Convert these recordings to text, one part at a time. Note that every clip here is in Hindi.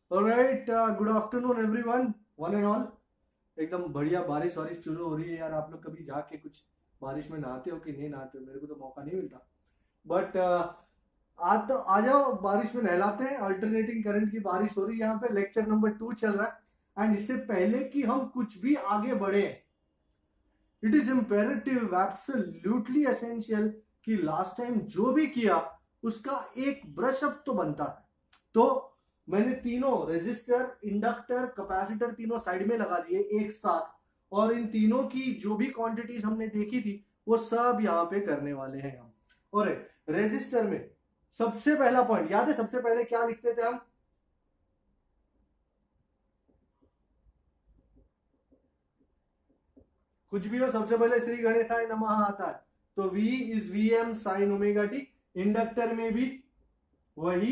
Alright, good afternoon everyone, one and all. एकदम बढ़िया बारिश वारिश शुरू हो रही है यार। आप लोग कभी जाके कुछ बारिश में नहाते हो कि नहीं नहाते हो? मेरे को तो मौका नहीं मिलता, बट आज तो आ जाओ, बारिश में नहलाते हैं। अल्टरनेटिंग करंट की बारिश हो रही है यहाँ पे। लेक्चर नंबर 2 चल रहा है। एंड इससे पहले कि हम कुछ भी आगे बढ़े, it is imperative, absolutely essential कि लास्ट टाइम जो भी किया उसका एक ब्रश अप तो बनता है। तो मैंने तीनों रेजिस्टर, इंडक्टर, कैपेसिटर तीनों साइड में लगा दिए एक साथ, और इन तीनों की जो भी क्वांटिटीज हमने देखी थी वो सब यहाँ पे करने वाले हैं हम। और रेजिस्टर में सबसे पहला पॉइंट याद है? सबसे पहले क्या लिखते थे हम? कुछ भी हो, सबसे पहले श्री गणेशाय नमः आता है। तो V is Vm sine omega t. Inductor में भी वही,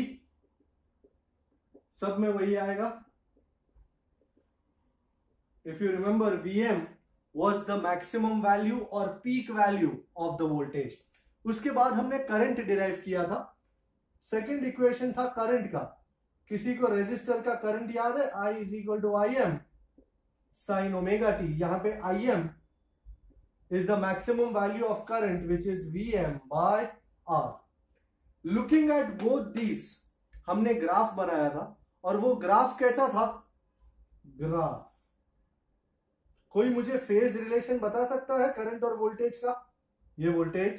सब में वही आएगा। If you remember, Vm was the maximum value और peak value of the voltage। उसके बाद हमने करंट डिराइव किया था। सेकेंड इक्वेशन था करंट का। किसी को रेजिस्टर का करंट याद है? I is equal to Im sine omega t. यहां पे Im is the maximum value of current which is Vm by R। Looking at both these, हमने ग्राफ बनाया था। और वो ग्राफ कैसा था? ग्राफ, कोई मुझे फेज रिलेशन बता सकता है करंट और वोल्टेज का? ये वोल्टेज,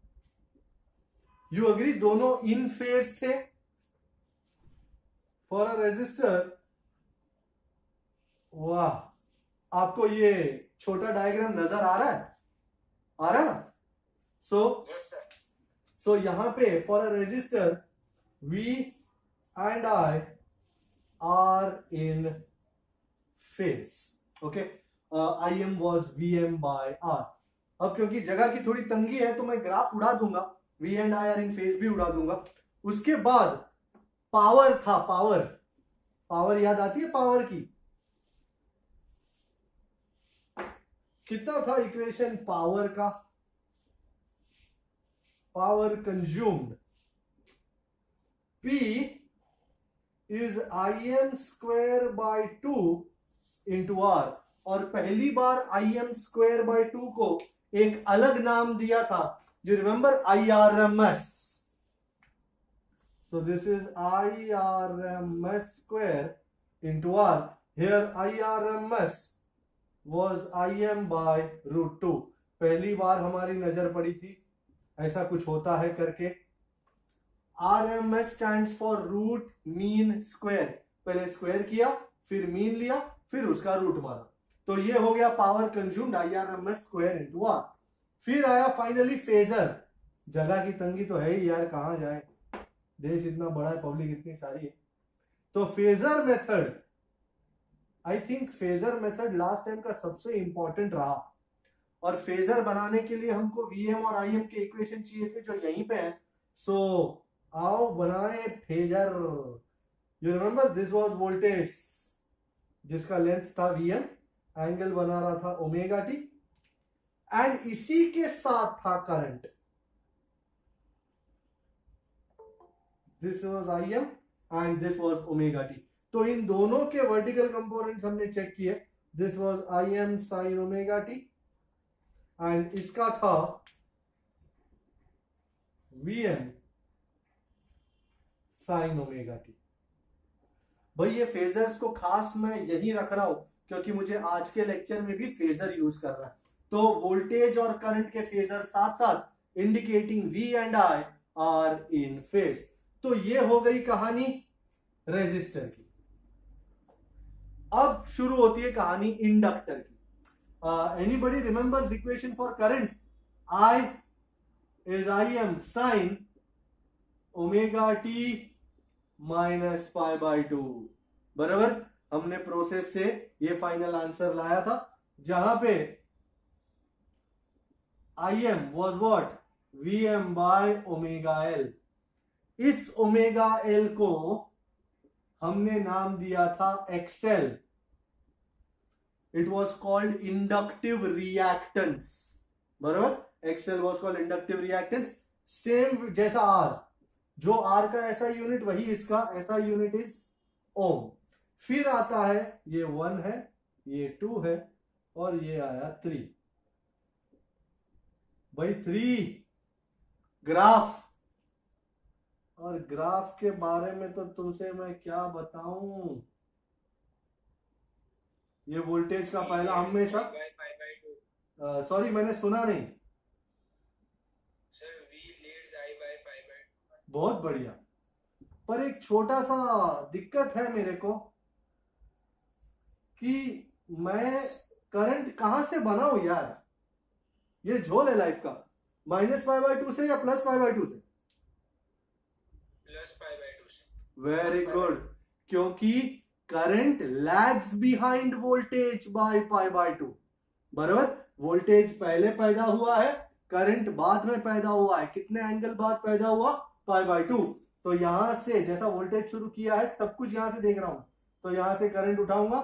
यू अग्री, दोनों इन फेज थे। फॉर अ रेजिस्टर, वाह, आपको ये छोटा डायग्राम नजर आ रहा है? आ रहा है ना? सो यहां पे for a resistor V and I are in phase. Okay, Im was Vm by R। अब क्योंकि जगह की थोड़ी तंगी है तो मैं ग्राफ उड़ा दूंगा, V and I are in phase भी उड़ा दूंगा। उसके बाद पावर था, पावर याद आती है? पावर की कितना था इक्वेशन पावर का? Power consumed, P is Im square by 2 into R। और पहली बार Im स्क्वायर बाय 2 को एक अलग नाम दिया था, you remember? IRMS। So this is IRMS square into R। Here IRMS was Im by root 2। पहली बार हमारी नजर पड़ी थी ऐसा कुछ होता है करके। RMS stands for root mean square. पहले स्क्वायर किया, फिर मीन लिया, फिर उसका रूट मारा। तो ये हो गया power consumed, IRMS square into R। फिर आया फाइनली फेजर। जगह की तंगी तो है ही यार, कहां जाए, देश इतना बड़ा है, पब्लिक इतनी सारी है। तो phasor method, I think phasor method last time का सबसे इंपॉर्टेंट रहा। और फेजर बनाने के लिए हमको Vm और Im के इक्वेशन चाहिए थे जो यहीं पे है। सो आओ बनाए phasor. You remember this was voltage जिसका लेंथ था Vm, एंगल बना रहा था ओमेगा टी, एंड इसी के साथ था current. This was Im and this was omega t. तो इन दोनों के वर्टिकल कंपोनेंट्स हमने चेक किए। This was Im sine omega t and इसका था Vm साइन ओमेगा टी। भाई ये फेजर्स को खास मैं यही रख रहा हूं क्योंकि मुझे आज के लेक्चर में भी फेजर यूज करना है। तो वोल्टेज और करंट के फेजर साथ साथ indicating V and I are in phase. तो ये हो गई कहानी रेजिस्टर की। अब शुरू होती है कहानी इंडक्टर की। Anybody remembers equation for current? I is Im sin omega t minus pi by 2। बराबर, हमने प्रोसेस से ये फाइनल आंसर लाया था जहां पे Im was what? Vm by omega L। इस ओमेगा L को हमने नाम दिया था XL। It was called inductive reactance. बराबर, XL was called inductive reactance. Same जैसा R, जो R का ऐसा यूनिट वही इसका ऐसा यूनिट इज ओम। फिर आता है ये 1 है, ये 2 है, और ये आया 3। भाई 3 ग्राफ, और ग्राफ के बारे में तो तुमसे मैं क्या बताऊं। ये वोल्टेज का पहला हमेशा, सॉरी मैंने सुना नहीं sir. V leads I by pi by 2। बहुत बढ़िया, पर एक छोटा सा दिक्कत है मेरे को कि मैं करंट कहां से बनाऊं यार। ये झोल है लाइफ का, -π/2 से या +π/2 से? +π/2 से। वेरी गुड, क्योंकि current lags behind voltage by π/2। बराबर, वोल्टेज पहले पैदा हुआ है, करंट बाद में पैदा हुआ है। कितने एंगल बाद पैदा हुआ? π/2। तो यहां से जैसा वोल्टेज शुरू किया है, सब कुछ यहां से देख रहा हूं, तो यहां से करंट उठाऊंगा,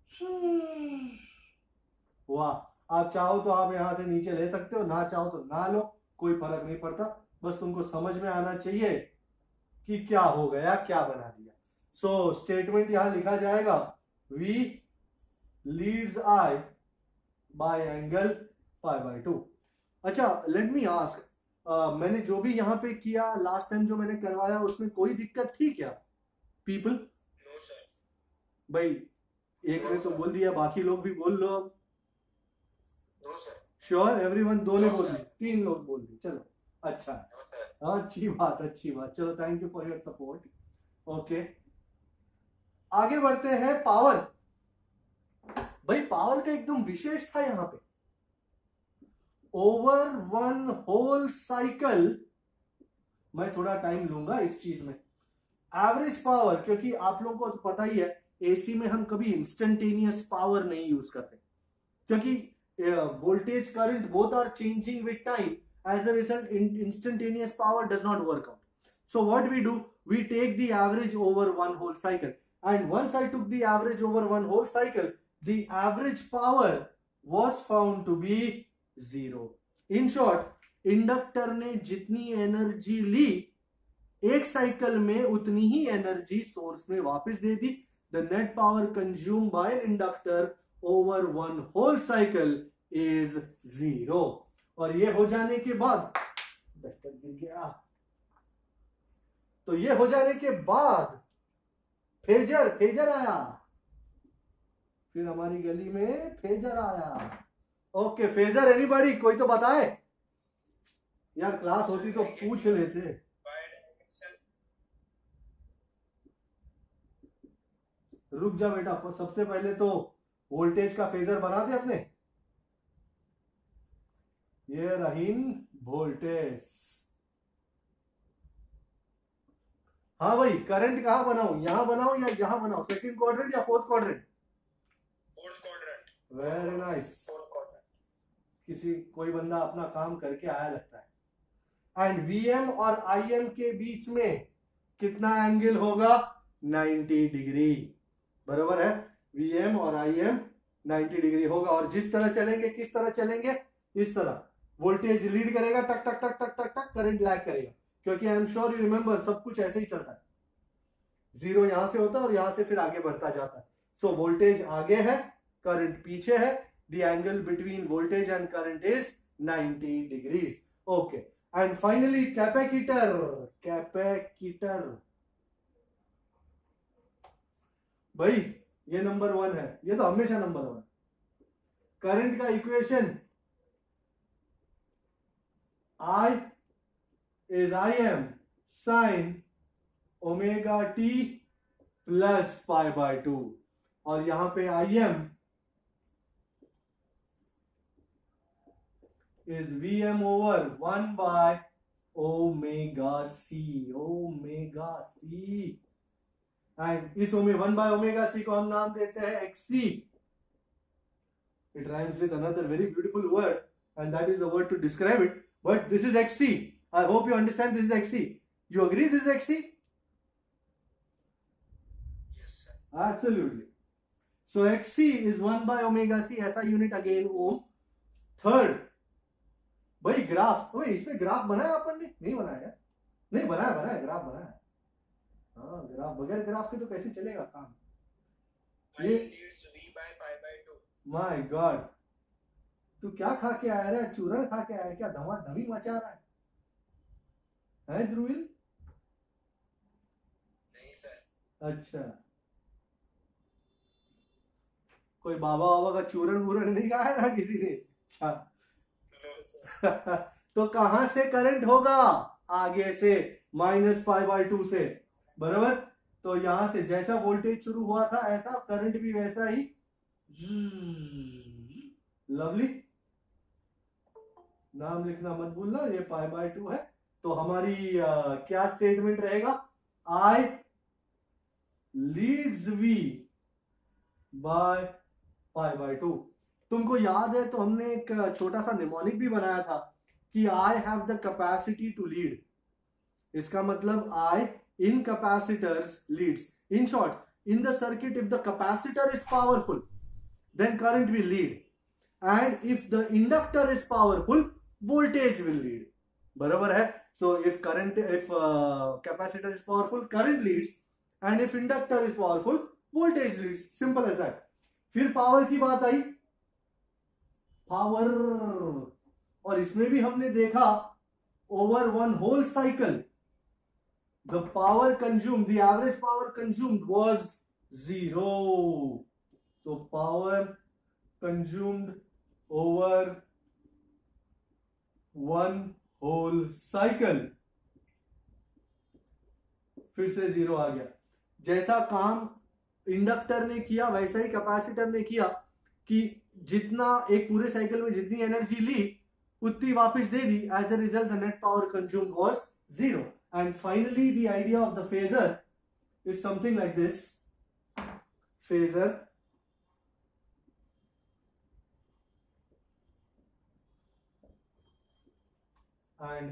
वाह। आप चाहो तो आप यहां से नीचे ले सकते हो, ना चाहो तो ना लो, कोई फर्क नहीं पड़ता। बस तुमको समझ में आना चाहिए कि क्या हो गया, क्या बना दिया। सो स्टेटमेंट यहां लिखा जाएगा, V leads I by angle π/2। अच्छा, लेट मी आस्क, मैंने जो भी यहाँ पे किया लास्ट टाइम, जो मैंने करवाया, उसमें कोई दिक्कत थी क्या पीपल? No sir. भाई एक ने तो बोल दिया, बाकी लोग भी बोल लो। No sir. Sure everyone? 2 ने बोल दी, 3 लोग बोल दी, चलो अच्छा, अच्छी बात, अच्छी बात। चलो, thank you for your support. Okay, आगे बढ़ते हैं। पावर, भाई पावर का एकदम विशेष था यहां पे, ओवर 1 होल साइकिल। मैं थोड़ा टाइम लूंगा इस चीज में। एवरेज पावर, क्योंकि आप लोगों को तो पता ही है, एसी में हम कभी इंस्टेंटेनियस पावर नहीं यूज करते, क्योंकि voltage current both are changing with time, as a result instantaneous power does not work out. So what we do, we take the average over 1 whole cycle, and once I took the average over 1 whole cycle, the average power was found to be 0. In short, inductor ने जितनी एनर्जी ली एक साइकिल में, उतनी ही एनर्जी सोर्स में वापस दे दी। The net power consume by inductor over 1 whole cycle is 0। और ये हो जाने के बाद, गिर गया, तो ये हो जाने के बाद फेजर आया, फिर हमारी गली में फेजर आया। Okay, phasor anybody? कोई तो बताए यार, क्लास होती तो पूछ लेते। रुक जा बेटा, सबसे पहले तो वोल्टेज का फेजर बना दे अपने। ये रहीन वोल्टेज। हाँ भाई, करंट कहां बनाऊं? यहां बनाऊं या यहां बनाऊं? सेकंड क्वाड्रेंट या fourth quadrant? Fourth quadrant. Very nice. Fourth quadrant. किसी कोई बंदा अपना काम करके आया लगता है। एंड वीएम और आईएम के बीच में कितना एंगल होगा? 90 डिग्री। बराबर है, वीएम और आईएम 90 डिग्री होगा। और जिस तरह चलेंगे, किस तरह चलेंगे? इस तरह। वोल्टेज लीड करेगा, टक टक टक टक टक टक, करंट लैग करेगा, क्योंकि I am sure you remember, सब कुछ ऐसे ही चलता है। 0 यहां से होता है और यहां से फिर आगे बढ़ता जाता है। सो वोल्टेज आगे है, करंट पीछे है। The angle between voltage and current is 90 degrees. Okay, and finally capacitor. भाई ये नंबर 1 है, ये तो हमेशा नंबर 1। करंट का equation I is Im sin omega t plus π/2, और यहां पे Im is Vm over 1 by omega c। And इस 1 by omega c को हम नाम देते हैं xc। It rhymes with another very beautiful word, and that is the word to describe it. But this is xc. I hope you understand this is xc. You agree this is xc? Yes, sir. Absolutely. So xc is 1 by omega c, ऐसा यूनिट अगेन ओम। थर्ड, भाई ग्राफ, भाई इसमें ग्राफ बनाया अपन ने? नहीं बनाया? नहीं बनाया, ग्राफ बनाया। हाँ, ग्राफ, बगैर ग्राफ के तो कैसे चलेगा काम। I leads V by pi by 2. My God, तू क्या खा के आया रे? चूरन खा के आया क्या? धमाधमी मचा रहा है ध्रुविल? नहीं सर. अच्छा, कोई बाबा बाबा का चूरन वूरन नहीं खाया ना किसी ने? अच्छा No sir. तो कहां से करंट होगा? आगे से, -π/2 से, बराबर। तो यहां से जैसा वोल्टेज शुरू हुआ था ऐसा करंट भी वैसा ही। लवली, नाम लिखना मत भूलना, ये π/2 है। तो हमारी क्या स्टेटमेंट रहेगा? I leads V by π/2। तुमको याद है तो हमने एक छोटा सा निमोनिक भी बनाया था कि I have the capacity to lead। इसका मतलब I in capacitors leads। In short, in the circuit, if the capacitor is powerful, then current will lead, and if the inductor is powerful, voltage will lead। बराबर है। So if capacitor is powerful, current leads, and if inductor is powerful, voltage leads। Simple as that। फिर पावर की बात आई, पावर, और इसमें भी हमने देखा over one whole cycle the power consumed, the average power consumed was 0। तो power consumed over one whole cycle फिर से 0 आ गया। जैसा काम इंडक्टर ने किया वैसा ही कैपेसिटर ने किया कि जितना एक पूरे साइकिल में जितनी एनर्जी ली उतनी वापस दे दी। As a result the net power consumed was 0। And finally, the idea of the phasor is something like this. Phasor and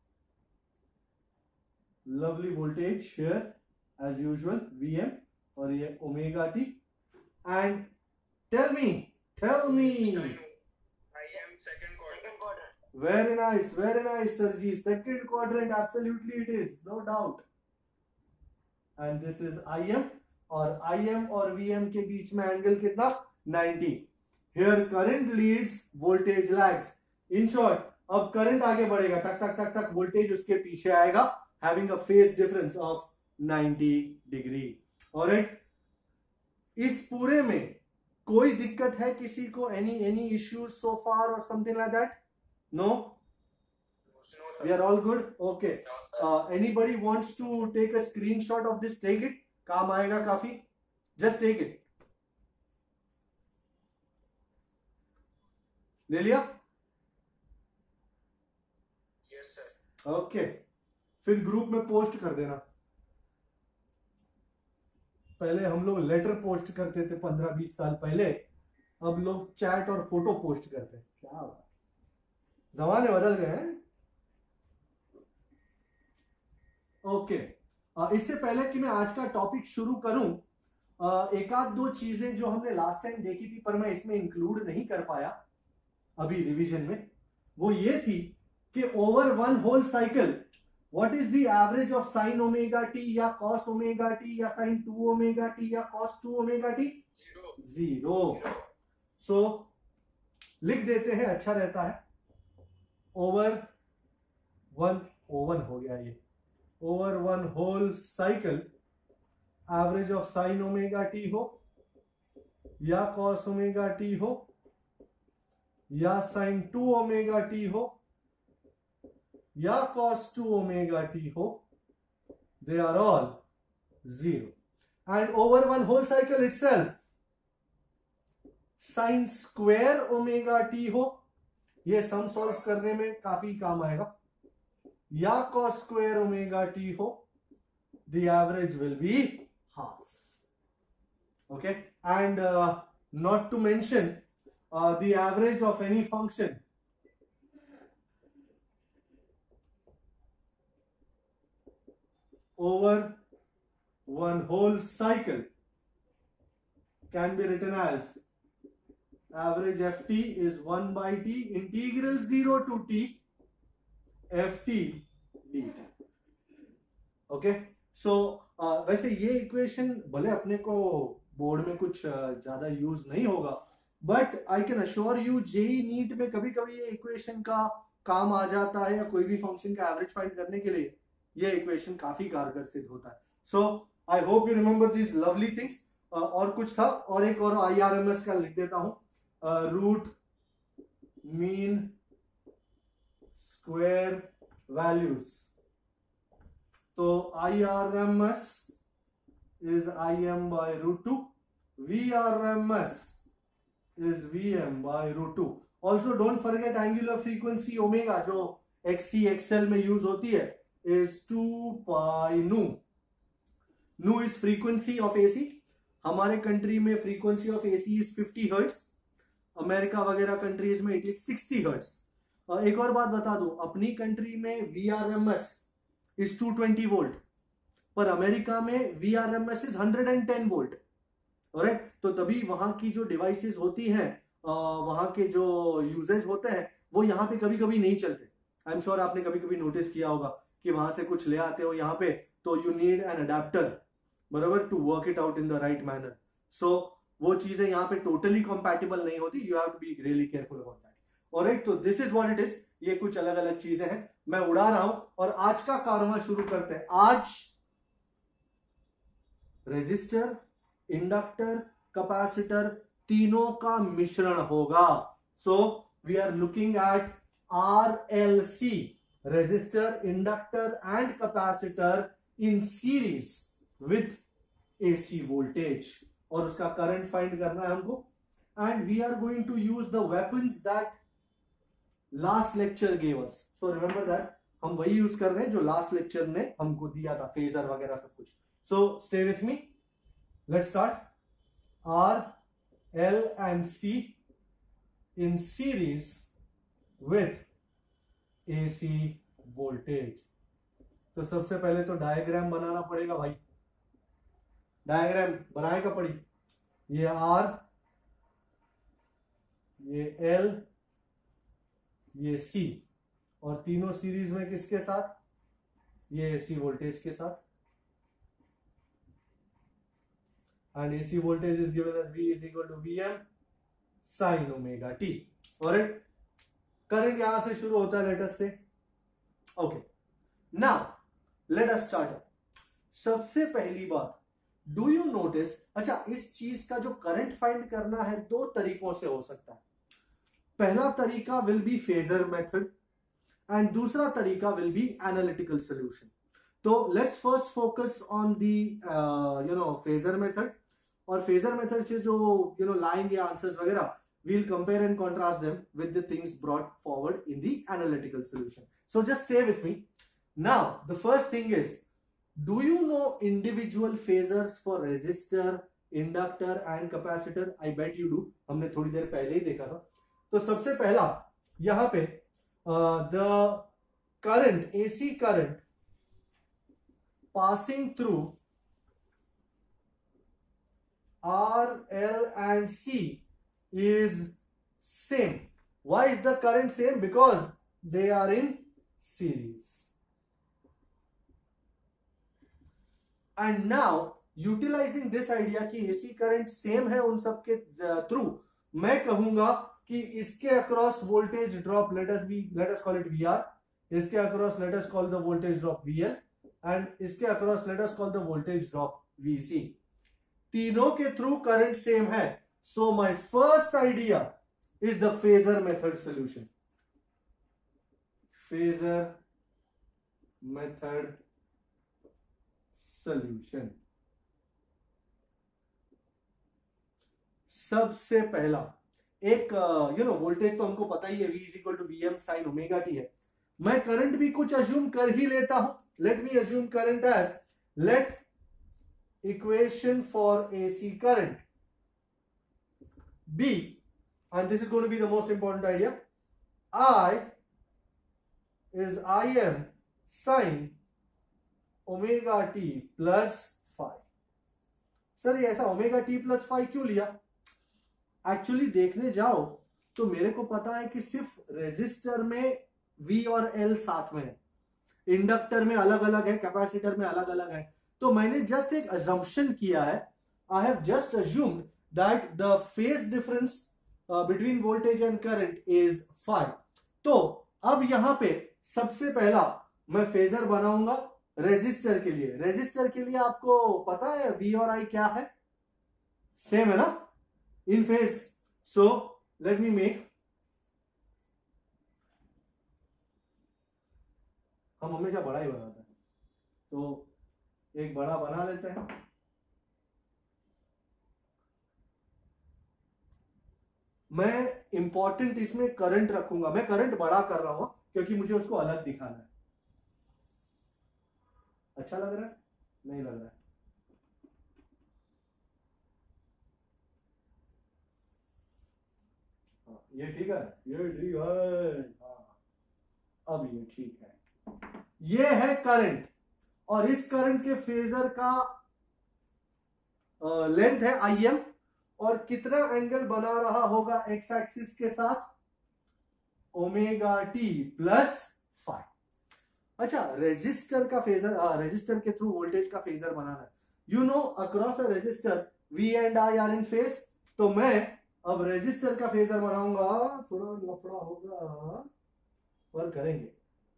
lovely voltage here as usual, Vm, और ये omega t। And tell me, Sin I am second quadrant. very nice, Sarji, second quadrant, absolutely it is, no doubt। and this is Im, और Im और Vm के बीच में एंगल कितना? 90। here current leads, voltage lags। in short, अब करंट आगे बढ़ेगा, टक टक टक टक, वोल्टेज उसके पीछे आएगा, having a phase difference of 90 degree. alright, इस पूरे में कोई दिक्कत है किसी को? any issues so far or something like that? No? No sir. We are all good? Okay. Anybody wants to take a screenshot of this? Take it. काम आएगा काफी। Just take it. ले लिया? Yes sir. Okay. फिर ग्रुप में पोस्ट कर देना। पहले हम लोग लेटर पोस्ट करते थे 15-20 साल पहले, अब लोग चैट और फोटो पोस्ट करते हैं। क्या बात, जमाने बदल गए हैं। ओके, इससे पहले कि मैं आज का टॉपिक शुरू करूं, एक आध दो चीजें जो हमने लास्ट टाइम देखी थी पर मैं इसमें इंक्लूड नहीं कर पाया अभी रिवीजन में, वो ये थी कि over one whole cycle what is the average of sine omega t या कॉस ओमेगा टी या साइन 2 ओमेगा टी या कॉस 2 ओमेगा टी? 0। सो लिख देते हैं, अच्छा रहता है। ओवर वन हो गया ये, over one whole cycle average of sine omega t हो या कॉस ओमेगा टी हो या साइन 2 ओमेगा टी हो या कॉस 2 ओमेगा टी हो, they are all 0। And over one whole cycle itself sine square omega t हो, ये सम सॉल्व करने में काफी काम आएगा, या कॉस स्क्वायर ओमेगा टी हो, the average will be half. Okay, and not to mention the average of any function over one whole cycle can be written as average ft is 1 by t integral 0 to t ft dt। okay, so वैसे ये इक्वेशन भले अपने को बोर्ड में कुछ ज्यादा यूज नहीं होगा, but I can assure you JEE NEET में कभी कभी ये इक्वेशन का काम आ जाता है, या कोई भी फंक्शन का एवरेज फाइंड करने के लिए ये इक्वेशन काफी कारगर सिद्ध होता है. So I hope you remember this lovely things. और कुछ था, और एक और IRMS का लिख देता हूं, रूट मीन स्क्वायर वैल्यूज. तो IRMS is IM by root 2, VRMS is VM by root 2. Also don't forget angular frequency omega जो XC XL में यूज होती है is 2 pi nu. Nu is frequency of AC. हमारे कंट्री में frequency of AC is 50 hertz, America वगैरह कंट्रीज में इट इज 60 हर्ट्ज. एक और बात बता दूं, अपनी कंट्री में VRMS is 220 वोल्ट, पर अमेरिका में VRMS is 110 वोल्ट. ऑलराइट, तो तभी वहां की जो डिवाइसेस होती हैं, वहां के जो यूजेज होते हैं, वो यहाँ पे कभी कभी नहीं चलते. आई एम श्योर आपने कभी कभी नोटिस किया होगा कि वहां से कुछ ले आते हो यहाँ पे, तो यू नीड एन अडेप्टर, बराबर, to work it out in the right manner. So वो चीजें यहाँ पे टोटली कंपैटिबल नहीं होती. You have to be really careful about that. Alright, तो this is what it is. ये कुछ अलग अलग चीजें हैं, मैं उड़ा रहा हूं, और आज का कारवां शुरू करते हैं. आज रेजिस्टर, इंडक्टर, कैपेसिटर तीनों का मिश्रण होगा. So we are looking at RLC, resistor, inductor and capacitor in series with AC voltage, और उसका करंट फाइंड करना है हमको. And we are going to use the weapons that last lecture gave us. So remember that हम वही यूज कर रहे हैं जो लास्ट लेक्चर ने हमको दिया था, फेजर वगैरह सब कुछ. So stay with me, let's start. R, L and C in series with AC voltage. तो सबसे पहले तो डायग्राम बनाना पड़ेगा भाई. डायग्राम बनाएगा पड़ी. ये R, ये L, ये C, और तीनों सीरीज में किसके साथ? ये AC वोल्टेज के साथ. And AC voltage is given as V is equal to Vm sin omega t. Alright, current यहां से शुरू होता है लेटर से. Okay, now let us start. सबसे पहली बात, डू यू नोटिस, अच्छा इस चीज का जो करंट फाइंड करना है दो तरीकों से हो सकता है. पहला तरीका will be phasor method and दूसरा तरीका विल बी एनालिटिकल सॉल्यूशन. तो let's first focus on the phasor method, और फेजर मेथड से जो लाएंगे आंसर्स वगैरह, we'll compare and contrast them with the things brought forward in the analytical solution. So just stay with me. Now the first thing is, do you know individual phasors for resistor, inductor and capacitor? I bet you do. हमने थोड़ी देर पहले ही देखा था. तो सबसे पहला यहां पे the current, AC current passing through R, L and C is same. Why is the current same? Because they are in series. And now utilizing this idea कि AC current same है उन सब के थ्रू, मैं कहूंगा कि इसके across voltage drop let us call it VR, इसके across let us call the voltage drop VL, and इसके across let us call the voltage drop VC. तीनों के थ्रू करंट सेम है. So my first idea is the phasor method solution. Phasor method solution. सबसे पहला एक वोल्टेज तो हमको पता ही है, V is equal to Vm sin omega t है. मैं करंट भी कुछ अज्यूम कर ही लेता हूं. Let me assume current as, let equation for AC current be, and this is going to be the most important idea, I is Im sin omega t plus phi. Sir ये ऐसा ओमेगा टी प्लस फाई क्यों लिया? एक्चुअली देखने जाओ तो मेरे को पता है कि सिर्फ रेजिस्टर में V और L साथ में है, इंडक्टर में अलग अलग है, कैपेसिटर में अलग अलग है. तो मैंने जस्ट एक अजम्पशन किया है, I have just assumed that the phase difference between voltage and current is 5। तो अब यहां पे सबसे पहला मैं फेजर बनाऊंगा रेजिस्टर के लिए। रेजिस्टर के लिए आपको पता है V और I क्या है, सेम है ना, in phase. So let me make, हम हमेशा बड़ा ही बनाते हैं, तो एक बड़ा बना लेते हैं। मैं इंपॉर्टेंट इसमें करंट रखूंगा, मैं करंट बड़ा कर रहा हूं क्योंकि मुझे उसको अलग दिखाना है। अच्छा लग रहा है, नहीं लग रहा है? हाँ, ये ठीक है, ये ठीक है। हाँ, अब ये ठीक है। ये है करंट, और इस करंट के फेजर का लेंथ है IM, और कितना एंगल बना रहा होगा एक्स एक्सिस के साथ, ओमेगा टी प्लस 5। अच्छा, रेजिस्टर का फेजर, रेजिस्टर के थ्रू वोल्टेज का फेजर बनाना है। You know across a resistor V and I are in phase. तो मैं अब रेजिस्टर का फेजर बनाऊंगा, थोड़ा लफड़ा होगा पर करेंगे।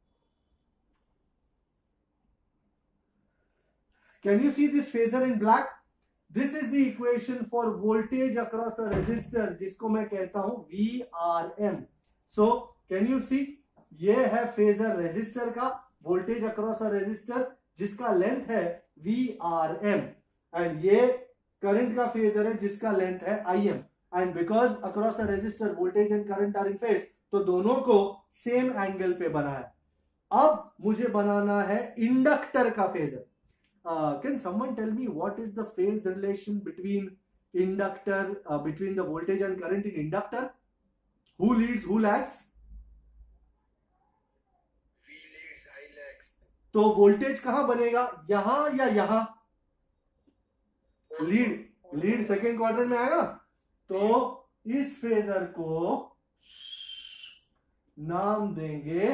Can you see this phasor in black? This is the equation for voltage across a resistor, जिसको मैं कहता हूं VRM। So can you see, ये है फेजर रेजिस्टर का, वोल्टेज अक्रॉस अ रेजिस्टर जिसका लेंथ है VRM, एंड ये करंट का फेजर है जिसका लेंथ है IM। And because across a resistor voltage and current are in phase, तो दोनों को सेम एंगल पे बना है। अब मुझे बनाना है इंडक्टर का phasor. Can someone tell me what is the phase relation between inductor, between the voltage and current in inductor? Who leads, who lags? V leads, I lags. तो वोल्टेज कहां बनेगा, यहां या यहां? लीड सेकेंड क्वाड्रेंट में आएगा। तो इस फेजर को नाम देंगे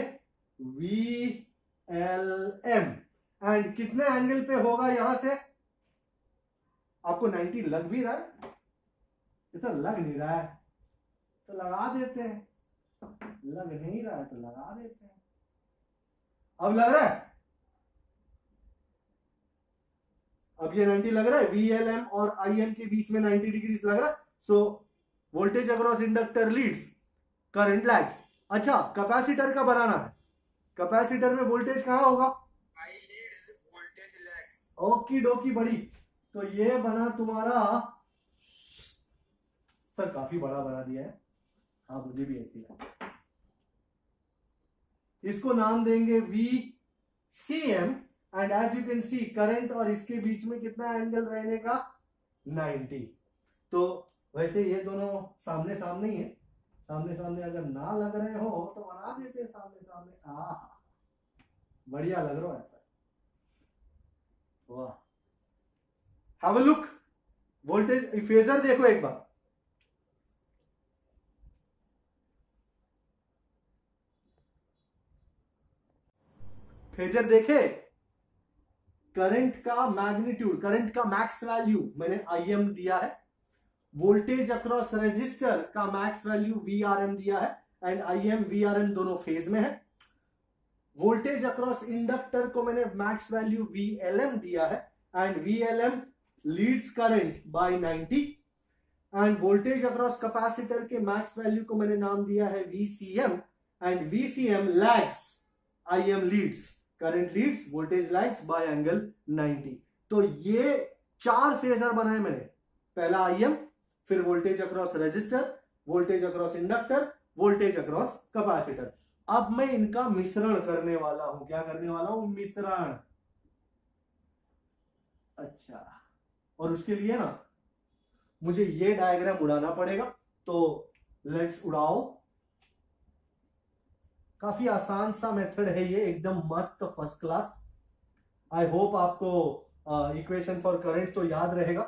VLM, एंड कितने एंगल पे होगा यहां से? आपको 90 लग भी रहा है? इतना लग नहीं रहा है तो लगा देते हैं, लग नहीं रहा है तो लगा देते हैं। अब लग रहा है, अब ये 90 लग रहा है, VLM और IM के बीच में 90 डिग्री लग रहा है। So voltage across inductor leads, current lags. अच्छा, कैपेसिटर का बनाना है, कैपेसिटर में वोल्टेज कहां होगा? I leads, voltage lags. ओकी डोकी बड़ी। तो ये बना तुम्हारा, सर काफी बड़ा बना दिया है, हाँ मुझे भी ऐसी लगा। इसको नाम देंगे VCM, and as you can see current और इसके बीच में कितना एंगल रहने का, 90। तो वैसे ये दोनों सामने सामने ही है, सामने सामने अगर ना लग रहे हो तो बना देते हैं सामने सामने। बढ़िया लग रहा है सर, वाह। Have a look, voltage phasor देखो एक बार। फेजर देखे, करंट का मैग्नीट्यूड, करंट का मैक्स वैल्यू मैंने IM दिया है, वोल्टेज अक्रॉस रेजिस्टर का मैक्स वैल्यू VRM दिया है, एंड IM VRM दोनों फेज में है। वोल्टेज अक्रॉस इंडक्टर को मैंने मैक्स वैल्यू VLM दिया है, and VLM leads current by 90, and voltage across capacitor के मैक्स वैल्यू को मैंने नाम दिया है VCM, and VCM lags, IM leads, current leads, voltage lags by angle 90। तो ये 4 फेजर बनाए मैंने, पहला IM, फिर voltage across resistor, voltage across inductor, voltage across capacitor. अब मैं इनका मिश्रण करने वाला हूं। क्या करने वाला हूं? मिश्रण। अच्छा, और उसके लिए ना मुझे ये डायग्राम उड़ाना पड़ेगा, तो लेट्स उड़ाओ। काफी आसान सा मेथड है ये, एकदम मस्त, फर्स्ट क्लास। आई होप आपको इक्वेशन फॉर करंट तो याद रहेगा।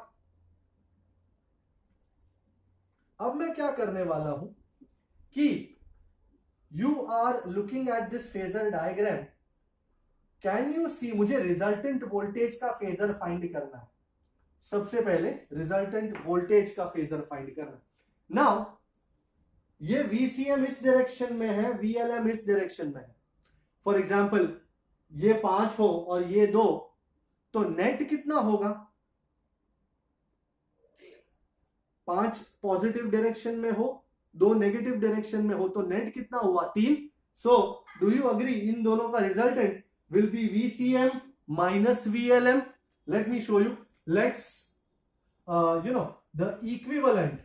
अब मैं क्या करने वाला हूं कि you are looking at this phasor diagram, can you see, मुझे रिजल्टेंट वोल्टेज का फेजर फाइंड करना है। सबसे पहले रिजल्टेंट वोल्टेज का फेजर फाइंड करना। नाउ ये VCM इस डायरेक्शन में है, VLM इस डायरेक्शन में है। फॉर एग्जाम्पल ये 5 हो और ये 2, तो नेट कितना होगा? 5 पॉजिटिव डायरेक्शन में हो, 2 नेगेटिव डायरेक्शन में हो, तो नेट कितना हुआ? 3। सो डू यू अग्री इन दोनों का resultant will be VCM minus VLM? Let me show you. Let's the equivalent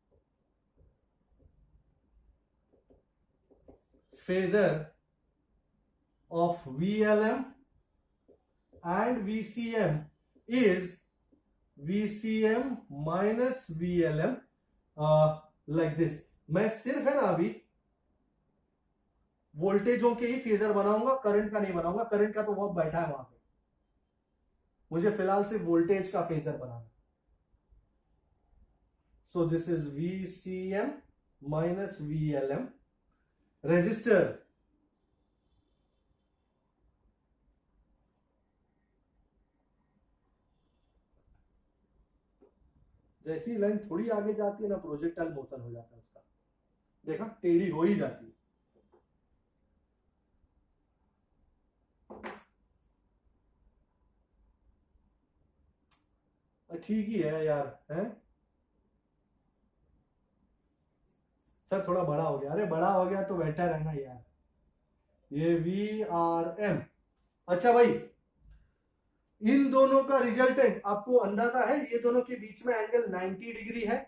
phasor of VLM and VCM is VCM minus VLM, like this। मैं सिर्फ है ना अभी वोल्टेजों के ही फेजर बनाऊंगा, करंट का नहीं बनाऊंगा। करंट का तो बहुत बैठा है वहां पे, मुझे फिलहाल सिर्फ वोल्टेज का फेजर बनाना। So this is VCM minus VLM। Resistor जैसी लाइन थोड़ी आगे जाती है ना, प्रोजेक्टाइल मोशन हो जाता है उसका, देखा टेढ़ी हो ही जाती है। ठीक ही है यार, है सर थोड़ा बड़ा हो गया। अरे बड़ा हो गया तो बैठा रहना यार। ये VRM। अच्छा भाई, इन दोनों का रिजल्टेंट आपको अंदाजा है? ये दोनों के बीच में एंगल 90 डिग्री है।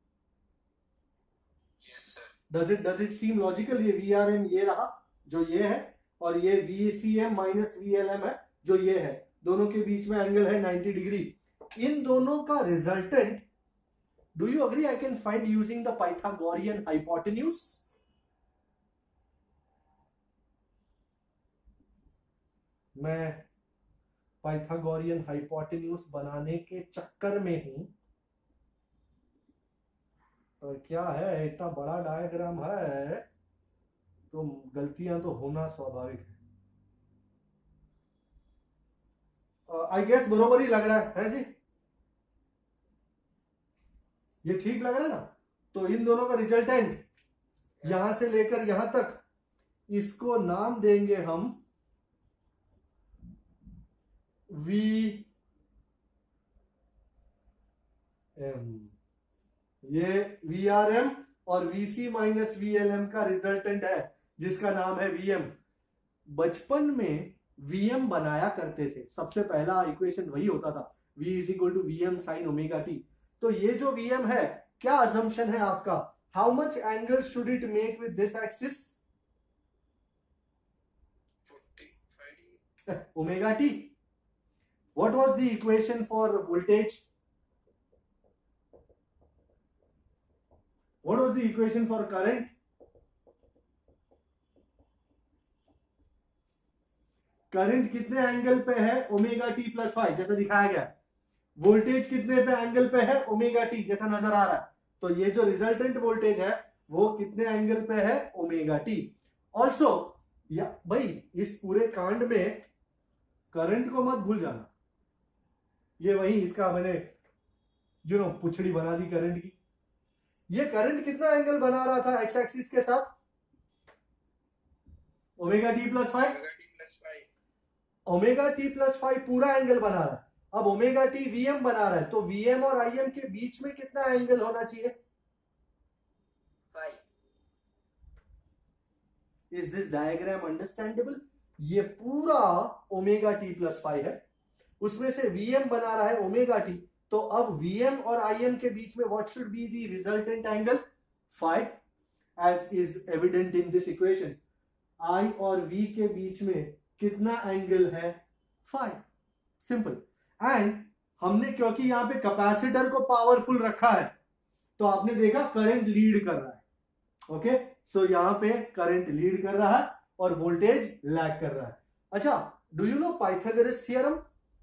Does it seem logical? ये VRM ये रहा जो ये है, और ये VCM माइनस VLM है जो ये है। दोनों के बीच में एंगल है 90 डिग्री। इन दोनों का resultant, do you agree I can find using the Pythagorean hypotenuse? मैं पाइथागोरियन हाइपोटेन्यूज बनाने के चक्कर में हूं। तो क्या है, इतना बड़ा डायग्राम है तो गलतियां तो होना स्वाभाविक है। आई गेस बरोबर ही लग रहा है जी? ये ठीक लग रहा है ना? तो इन दोनों का रिजल्टेंट यहां से लेकर यहां तक, इसको नाम देंगे हम VM। ये VRM और VC माइनस VLM का रिजल्टेंट है जिसका नाम है VM। बचपन में VM बनाया करते थे, सबसे पहला इक्वेशन वही होता था, V is equal to VM sine omega t. तो ये जो VM है, क्या अजम्पशन है आपका? How much angle should it make with this axis? Omega t. What was the equation for voltage? What was the equation for current? Current कितने एंगल पे है? ओमेगा टी प्लस फाइव, जैसा दिखाया गया। वोल्टेज कितने पे एंगल पे है? ओमेगा टी, जैसा नजर आ रहा है। तो ये जो रिजल्टेंट वोल्टेज है वो कितने एंगल पे है? Omega T. ऑल्सो या भाई, इस पूरे कांड में करंट को मत भूल जाना। ये वही इसका मैंने पुछड़ी बना दी करंट की। ये करंट कितना एंगल बना रहा था एक्स एक्सिस के साथ? Omega t plus five. Omega t plus five पूरा एंगल बना रहा है। अब ओमेगा टी VM बना रहा है, तो VM और IM के बीच में कितना एंगल होना चाहिए? Is this diagram understandable? ये पूरा ओमेगा टी प्लस फाइव है, उसमें से VM बना रहा है ओमेगा टी। तो अब VM और IM के बीच में what should be the resultant angle? Five, as is evident in this equation. I और V के बीच में कितना एंगल है? 5। सिंपल। एंड हमने क्योंकि यहां पे कैपेसिटर को पावरफुल रखा है, तो आपने देखा करंट लीड कर रहा है। ओके, सो यहां पे करंट लीड कर रहा है और वोल्टेज लैग कर रहा है। अच्छा, do you know Pythagoras theorem?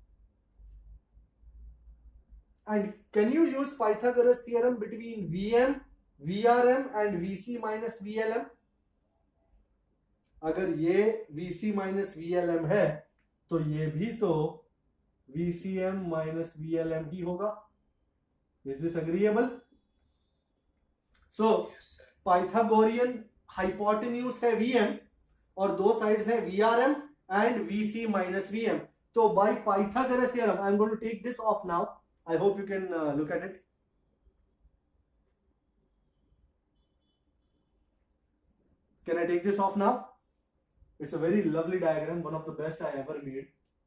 And can you use Pythagoras theorem between VM, VRM and VC minus VLM? अगर ये VC माइनस VLM है तो ये भी तो VCM माइनस VLM ही होगा. Is this agreeable? So Pythagorean hypotenuse है VM और दो साइड्स है VRM and VC minus VM. तो by Pythagoras theorem I am going to take this off now. I hope you can look at it. Can I take this off now? It's a very lovely diagram, one of the best I ever made.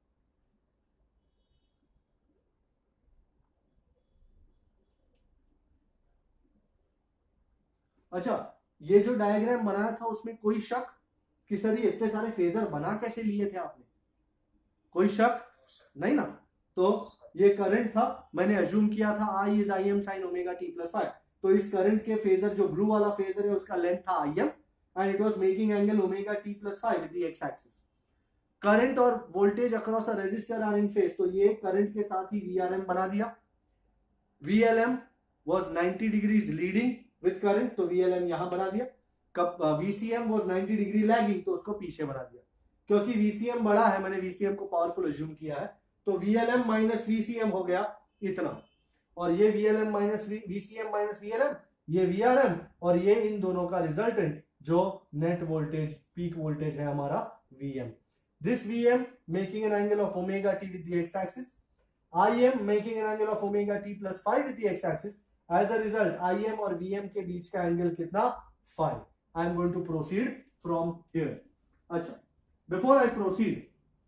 अच्छा, ये जो डायग्राम बनाया था उसमें कोई शक कि सर ये इतने सारे फेजर बना कैसे लिए थे आपने? कोई शक नहीं ना? तो ये करंट था, मैंने अज्यूम किया था I is Im sin omega t plus 5. तो इस करंट के फेजर, जो ब्लू वाला फेजर है उसका लेंथ था Im and it was making angle omega t plus 5 with the x-axis. Current और voltage across a resistor are in phase, तो ये करंट के साथ ही VRM बना दिया. VLM was 90 degrees leading with current, तो VLM यहां बना दिया. VCM was 90 डिग्री लैगिंग, तो उसको पीछे बना दिया. क्योंकि VCM बड़ा है, मैंने VCM को पावरफुल अज्यूम किया है, तो VLM माइनस VCM हो गया इतना, और ये VLM minus VCM minus VLM, ये VRM, और ये इन दोनों का रिजल्टेंट जो नेट वोल्टेज, पीक वोल्टेज है हमारा VM. This VM making an angle of omega t with the x-axis, IM making an angle of omega t plus 5 with the x-axis. As a result, IM और VM के बीच का एंगल कितना? 5. I am going to proceed from here. अच्छा, before I proceed,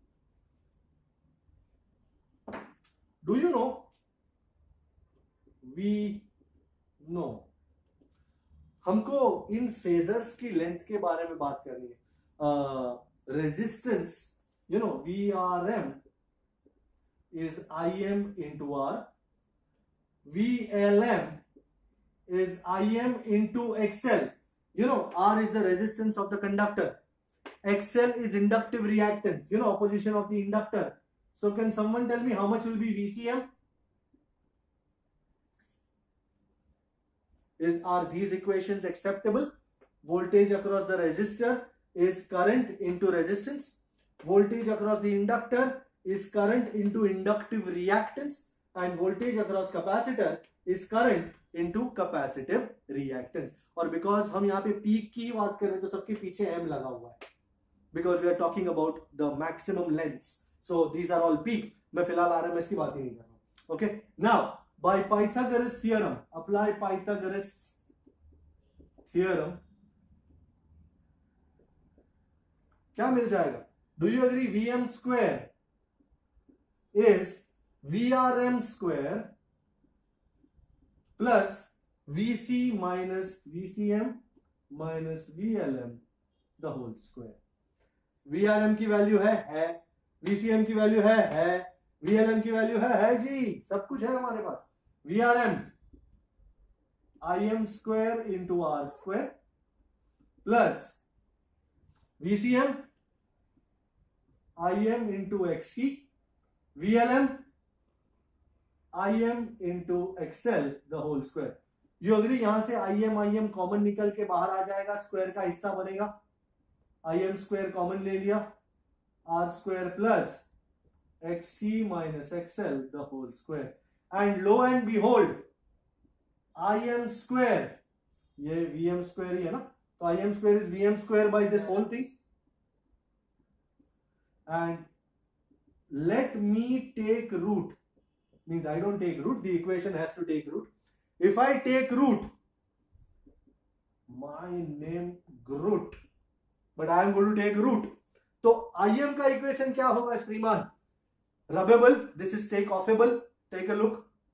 do you know? We know. हमको इन फेजर्स की लेंथ के बारे में बात करनी है. Resistance, you know, VRM is Im into R, VLM is Im into XL. You know, R is the resistance of the conductor, XL is inductive reactance, you know, opposition of the inductor. So can someone tell me how much will be VCM? Are these equations acceptable? Voltage across the resistor is current into resistance. Voltage across the inductor is current into inductive reactance. And voltage across capacitor is current into capacitive reactance. और because हम यहाँ पे पीक की बात कर रहे हैं तो सबके पीछे M लगा हुआ है. Because we are talking about the maximum lengths. So these are all peak. मैं फिलहाल RMS की बात ही नहीं कर रहा. Okay. Now, by Pythagoras theorem, apply Pythagoras theorem. क्या मिल जाएगा? Do you agree VM square is VRM square plus VC minus VCM minus VLM the whole square. VRM की वैल्यू है, VCM की वैल्यू है, VLM की वैल्यू है जी, सब कुछ है हमारे पास. VRM Im square into R square plus VCM Im into XC, VLM Im into XL the whole square. You agree? यहां से Im कॉमन निकल के बाहर आ जाएगा, स्क्वायर का हिस्सा बनेगा. Im स्क्वायर कॉमन ले लिया, R square plus XC minus XL the whole square. And lo and behold, Im square, ये VM square ही है ना, तो Im square is VM square by this whole thing. And let me take root, means I don't take root, the equation has to take root. If I take root, my name Groot, but I am going to take root. तो Im का इक्वेशन क्या होगा श्रीमान? Rubbable, this is take offable. Take a look.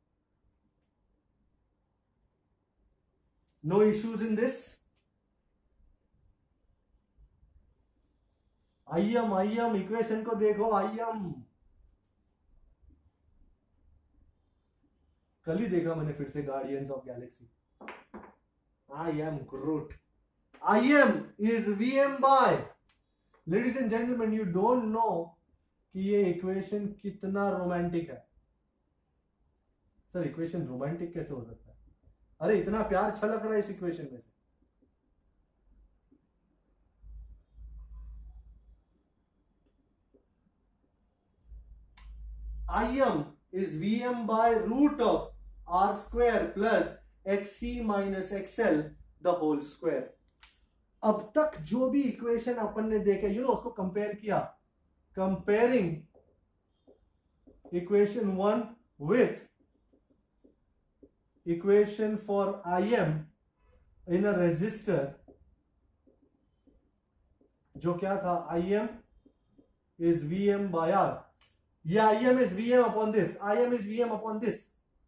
No issues in this. Im equation को देखो. Im कल ही देखा मैंने फिर से Guardians of Galaxy. I am Groot. Im is VM by. Ladies and gentlemen, you don't know कि ये इक्वेशन कितना रोमांटिक है. सर इक्वेशन रोमांटिक कैसे हो सकता है? अरे इतना प्यार छलक रहा है इस इक्वेशन में से. Im is Vm by root of r square plus xc minus xl the whole square. अब तक जो भी इक्वेशन अपन ने देखे उसको कंपेयर किया, comparing equation 1 with equation for Im in a resistor, जो क्या था, Im is Vm by R. Yeah, Im is Vm upon this. Im is Vm upon this.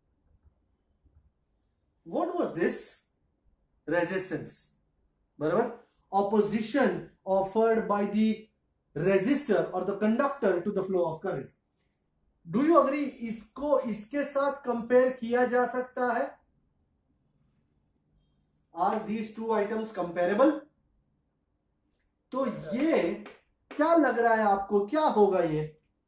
What was this? Resistance. बराबर, opposition offered by the resistor or the conductor to the flow of current. Do you agree? इसको इसके साथ कंपेयर किया जा सकता है? Are these two items comparable? तो ये क्या लग रहा है आपको, क्या होगा ये?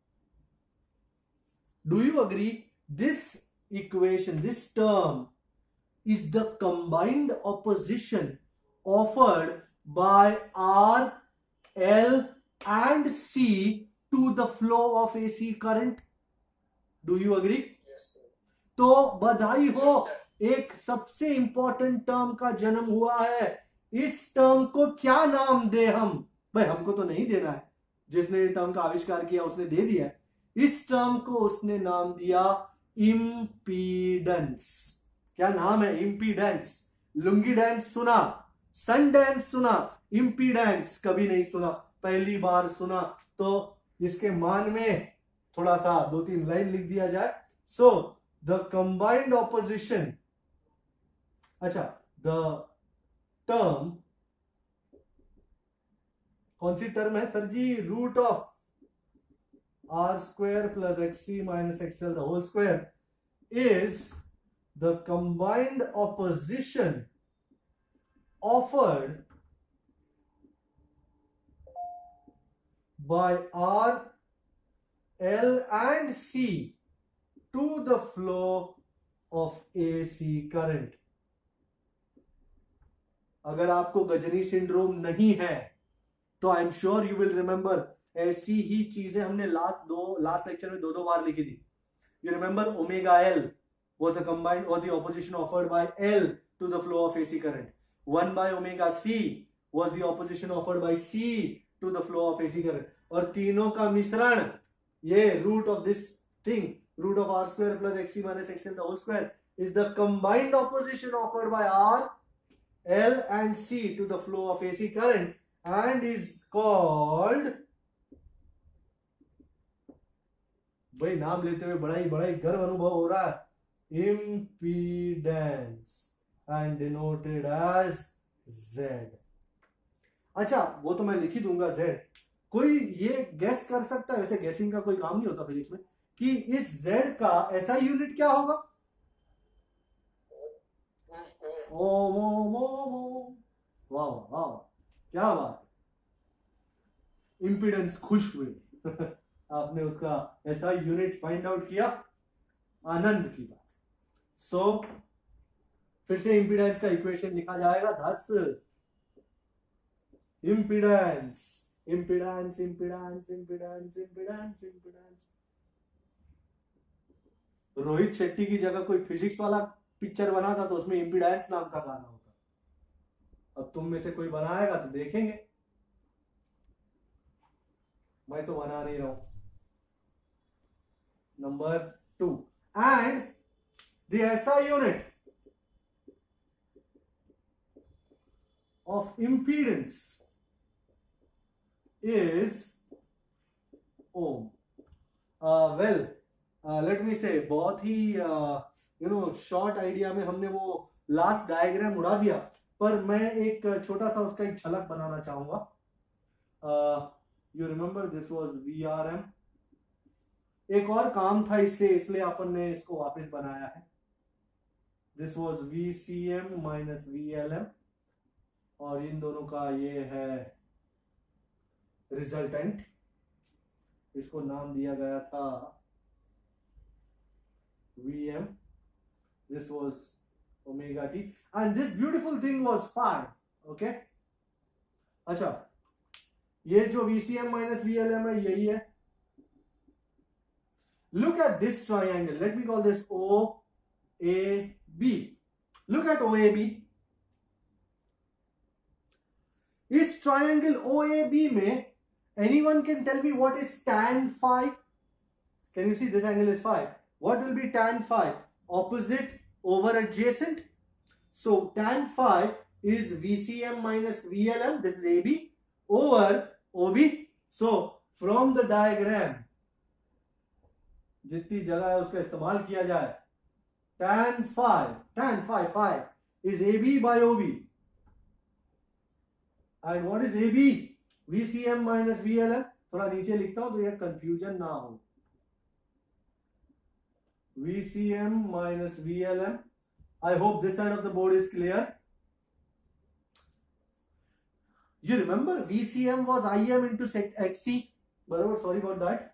Do you agree? This equation, this term is the combined opposition offered by R, L and C to the flow of AC current. Do you agree? Yes, sir. तो बधाई हो, एक सबसे इंपॉर्टेंट टर्म का जन्म हुआ है. इस टर्म को क्या नाम दे हम? भाई हमको तो नहीं देना है, जिसने ये टर्म का आविष्कार किया उसने दे दिया है. इस टर्म को उसने नाम दिया इम्पीडेंस. क्या नाम है? इम्पीडेंस. लुंगी डांस सुना, सन डांस सुना, इम्पीडेंस कभी नहीं सुना, पहली बार सुना. तो इसके मान में थोड़ा सा 2-3 लाइन लिख दिया जाए. सो द कंबाइंड ऑपोजिशन, अच्छा द टर्म, कौन सी टर्म है sir ji? Root of R square plus XC minus XL the whole square is the combined opposition offered by R, L and C to the flow of AC current. अगर आपको गजनी सिंड्रोम नहीं है तो I am sure you will remember, ऐसी ही चीजें हमने लास्ट लेक्चर में दो बार लिखी थी. You remember omega L was the combined or the opposition offered by L to the flow of AC current. 1 by omega C was the opposition offered by C to the flow of AC current. और तीनों का मिश्रण, ये root of this thing, root of r square plus xc minus xl the whole square is the combined opposition offered by R, L and C to the flow of AC current and is called, भाई नाम लेते हुए बड़ा ही गर्व अनुभव हो रहा है, impedance and denoted as Z. अच्छा वो तो मैं लिख ही दूंगा Z. कोई ये गैस कर सकता है? वैसे गैसिंग का कोई काम नहीं होता फिजिक्स में, कि इस Z का SI यूनिट क्या होगा? ओम ओम ओम ओम. वाह वाह, क्या बात. इंपीडेंस खुश हुए आपने उसका SI यूनिट फाइंड आउट किया, आनंद की बात. सो फिर से इंपीडेंस का इक्वेशन लिखा जाएगा. Thus impedance impedance impedance impedance impedance impedance. Rohit Shetty की जगह कोई फिजिक्स वाला पिक्चर बना था तो उसमें इंपीडेंस नाम का गाना होता. अब तुम में से कोई बनाएगा तो देखेंगे, मैं तो बना नहीं रहा हूं. Number 2, and the SI unit of impedance is ohm. Well, let me say, बहुत ही शॉर्ट आइडिया में हमने वो लास्ट डायग्राम उड़ा दिया, पर मैं एक छोटा सा उसका एक झलक बनाना चाहूंगा. You remember this was VRM. एक और काम था इससे, इसलिए अपन ने इसको वापस बनाया है. This was VCM minus VLM और इन दोनों का ये है रिजल्टेंट. इसको नाम दिया गया था VM. This was omega t and this beautiful thing was phi. Okay. अच्छा, ये जो VCM माइनस VLM है यही है. Look at this triangle. Let me call this OAB. Look at OAB. इस triangle OAB में anyone can tell me what is tan phi? Can you see this angle is phi? What will be tan phi? Opposite over adjacent. So tan phi is VCM minus VLM. This is AB over OB. So from the diagram, जितनी जगह है उसका इस्तेमाल किया जाए, tan phi is AB by OB. And what is AB? VCM minus VLM. थोड़ा नीचे लिखता हूं तो यह कंफ्यूजन ना हो. VCM minus VLM. I hope this side of the board is clear. You remember VCM was IM into XC. Barabar, sorry about that.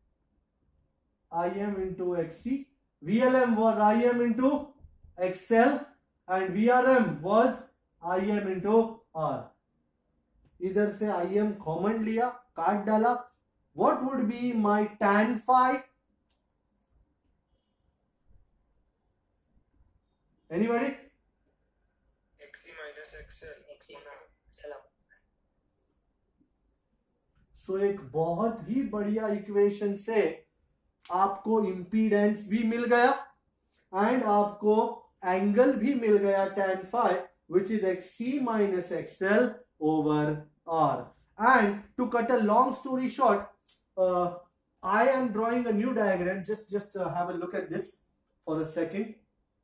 IM into XC. VLM was IM into XL and VRM was IM into R. इधर से IM कॉमन लिया, काट डाला. What would be my tan phi? Anybody? XC minus XL. So एक बहुत ही बढ़िया इक्वेशन से आपको इंपीडेंस भी मिल गया एंड आपको एंगल भी मिल गया tan phi, which is XC minus XL over R. And to cut a long story short, I am drawing a new diagram. Just have a look at this for a second.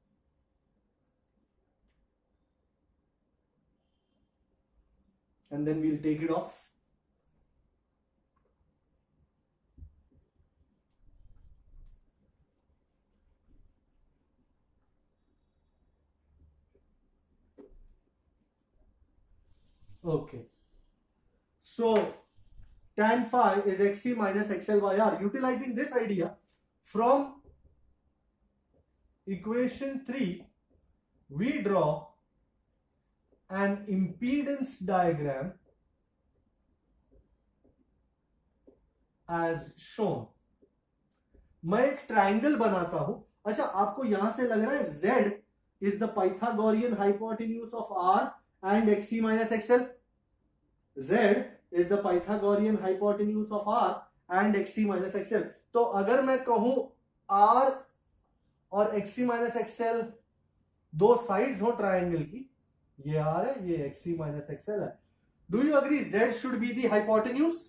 And then we'll take it off. Okay. So tan phi is XC minus XL by R. Utilizing this idea from equation 3, we draw an impedance diagram as shown. मैं एक ट्राइंगल बनाता हूं. अच्छा, आपको यहां से लग रहा है Z is the Pythagorean hypotenuse of R and XC minus XL. Z is the Pythagorean hypotenuse of R and XC minus XL. तो अगर मैं कहूं R और XC minus XL दो साइड्स हो ट्राइंगल की, ये R है, ये XC minus XL है. Do you agree Z should be the hypotenuse?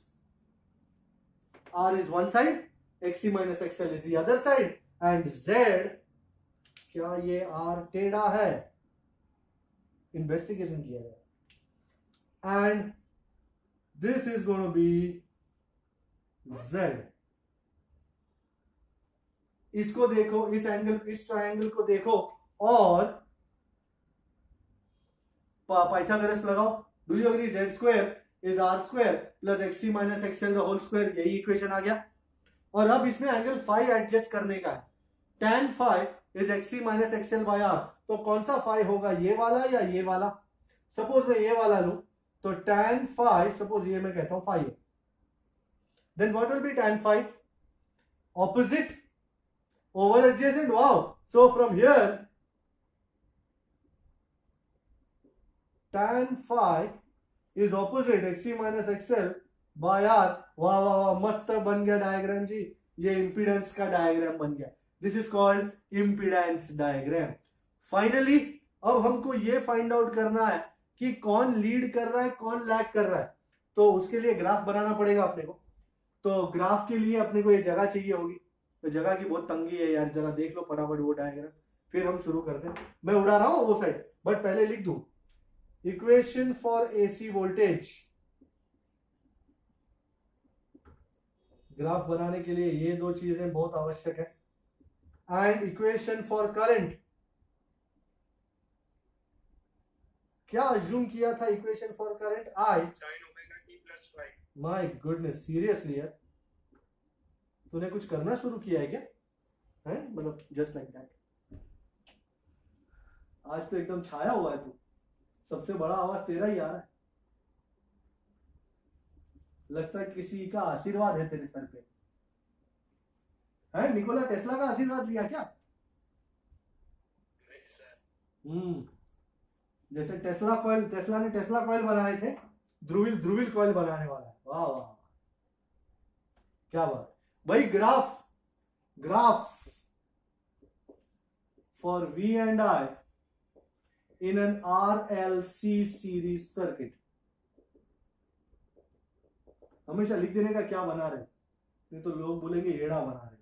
R is one side, XC minus XL is the other side, and Z, क्या ये R टेढ़ा है? इन्वेस्टिगेशन किया गया. And this is going to be Z. इसको देखो, इस एंगल, इस ट्राइंगल को देखो और पाइथागोरस लगाओ. Do you agree Z square is R square plus XC minus XL the whole square. यही इक्वेशन आ गया. और अब इसमें एंगल फाई एडजस्ट करने का है. tan phi is XC minus XL by R. तो कौन सा फाई होगा, ये वाला या ये वाला? सपोज मैं ये वाला लूं तो tan फाई, सपोज ये मैं कहता हूं फाई है, then what will be tan phi? Opposite over adjacent. Wow. So from here tan phi is opposite XC minus XL by R. वाह वाह वाह, मस्त बन गया डायग्राम जी. ये इंपीडेंस का डायग्राम बन गया. This is called impedance diagram. Finally अब हमको ये फाइंड आउट करना है कि कौन लीड कर रहा है, कौन लैग कर रहा है. तो उसके लिए ग्राफ बनाना पड़ेगा अपने को. तो ग्राफ के लिए अपने को ये जगह चाहिए होगी. तो जगह की बहुत तंगी है यार, जरा देख लो फटाफट वो डायग्राम, फिर हम शुरू करते हैं. मैं उड़ा रहा हूं वो साइड, बट पहले लिख दूं equation for AC voltage. Graph बनाने के लिए ये दो चीजें बहुत आवश्यक है. एंड इक्वेशन फॉर करंट, क्या अज्यूम किया था equation for current? I sin omega t plus phi. My goodness, seriously यार, तूने कुछ करना शुरू किया है क्या? है मतलब जस्ट लाइक दैट. आज तो एकदम छाया हुआ है तू. सबसे बड़ा आवाज तेरा ही आ रहा है. लगता है किसी का आशीर्वाद है तेरे सर पे. है निकोला टेस्ला का आशीर्वाद लिया क्या? नहीं सर। जैसे टेस्ला ने टेस्ला कॉइल बनाए थे, ध्रुवील कॉइल बनाने वाला है। वाह वाह, क्या बात भाई। Graph for V and I in an RLC series circuit। हमेशा लिख देने का क्या बना रहे, नहीं तो लोग बोलेंगे एड़ा बना रहे।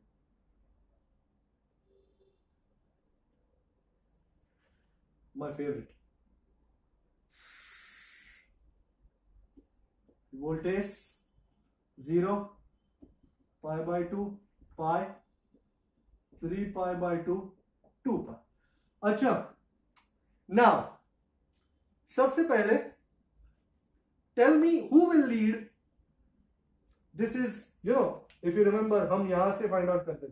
My favourite. Voltage 0, pi by 2, pi 3 pi by 2, 2 pi. अच्छा, नाउ सबसे पहले tell me who will lead. This is if you remember, हम यहां से फाइंड आउट करते थे।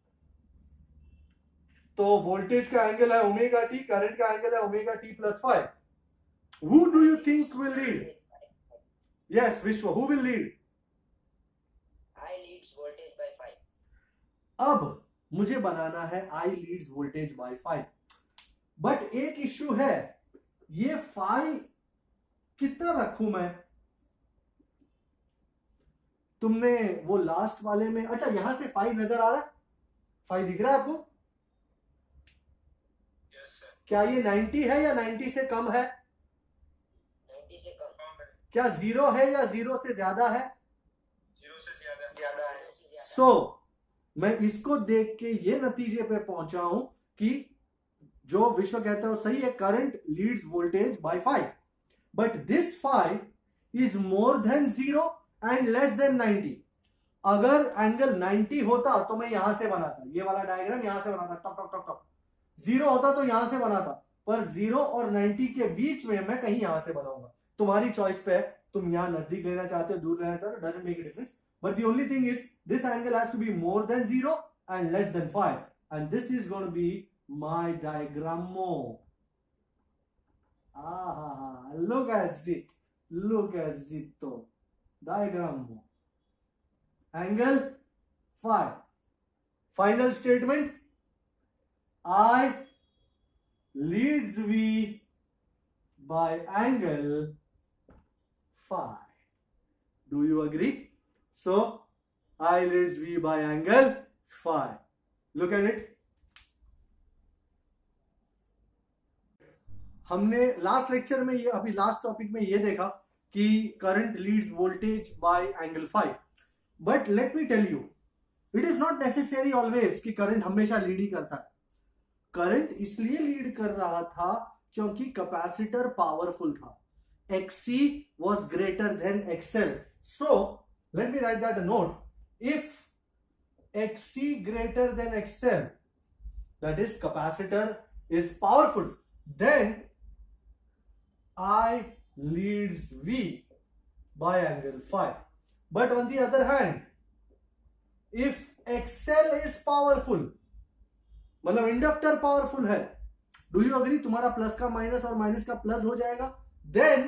तो वोल्टेज का एंगल है ओमेगा टी, करंट का एंगल है omega t plus 5। Who do you think will lead? Yes, Vishwa, who will lead? I leads voltage by 5. अब मुझे बनाना है I leads voltage by 5, but एक इश्यू है, ये 5 कितना रखूं मैं? तुमने वो लास्ट वाले में, अच्छा यहां से 5 नजर आ रहा है? 5 दिख रहा है आपको? Yes sir. क्या ये 90 है या 90 से कम है? 90 से कम है। क्या 0 है या 0 से ज्यादा है? 0 से ज्यादा है। सो मैं इसको देख के ये नतीजे पे पहुंचा हूं कि जो विश्व कहता है वो सही है, current leads voltage by 5, but this 5 is more than 0 and less than 90। अगर एंगल 90 होता तो मैं यहां से बनाता, ये वाला डायग्राम यहां से बनाता, टक टक टक टक। 0 होता तो यहां से बनाता, पर 0 और 90 के बीच में मैं कहीं यहां से बनाऊंगा। तुम्हारी चॉइस पे है, तुम यहां नजदीक लेना चाहते हो, दूर लेना चाहते हो, doesn't make a difference, but the only thing is this angle has to be more than 0 and less than 5, and this is going to be my डायग्रामो। लुक एट इट तो डायग्रामो, angle 5। Final statement, I leads V by angle 5. Do you agree? So I leads V by angle 5. Look at it. हमने लास्ट लेक्चर में ये, अभी लास्ट टॉपिक में ये देखा कि current leads voltage by angle 5, but let me tell you, it is not necessary always कि करंट हमेशा लीड ही करता है। करंट इसलिए लीड कर रहा था क्योंकि कैपेसिटर पावरफुल था, XC was greater than XL. So let me write that a note. If XC greater than XL, that is capacitor is powerful, then I leads V by angle 5. But on the other hand, if XL is powerful, मतलब इंडक्टर पावरफुल है, डू यू अग्री? तुम्हारा प्लस का माइनस और माइनस का प्लस हो जाएगा, देन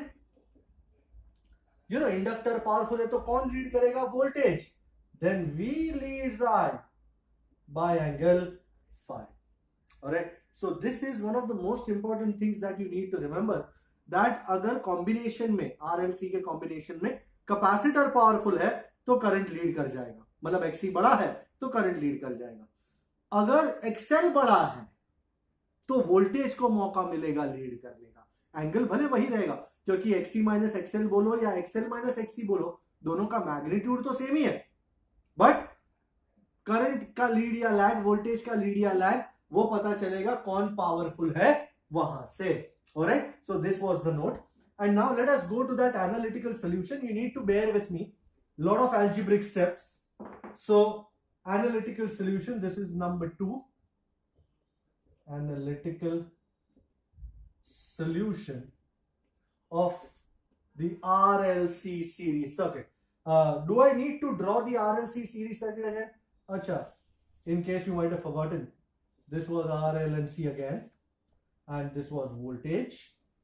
इंडक्टर पावरफुल है तो कौन लीड करेगा? Voltage. Then V leads I by angle 5. Alright, so this is one of the most important things that you need to remember, that अगर कॉम्बिनेशन में, RLC के कॉम्बिनेशन में कैपेसिटर पावरफुल है तो करंट लीड कर जाएगा, मतलब XC बड़ा है तो करंट लीड कर जाएगा। अगर XL बड़ा है तो वोल्टेज को मौका मिलेगा लीड करने का, एंगल भले वही रहेगा, क्योंकि XC माइनस XL बोलो या XL माइनस XC बोलो, दोनों का मैग्नीट्यूड तो सेम ही है, बट करंट का लीड या लैग, वोल्टेज का लीड या लैग, वो पता चलेगा कौन पावरफुल है वहां से। Alright, so this was the note, and now let us go to that analytical solution. You need to bear with me, lot of algebraic steps. So analytical solution, this is number 2, analytical solution of the RLC series circuit. Do I need to draw the RLC series circuit again? Acha, in case you might have forgotten, this was RLC again, and this was voltage,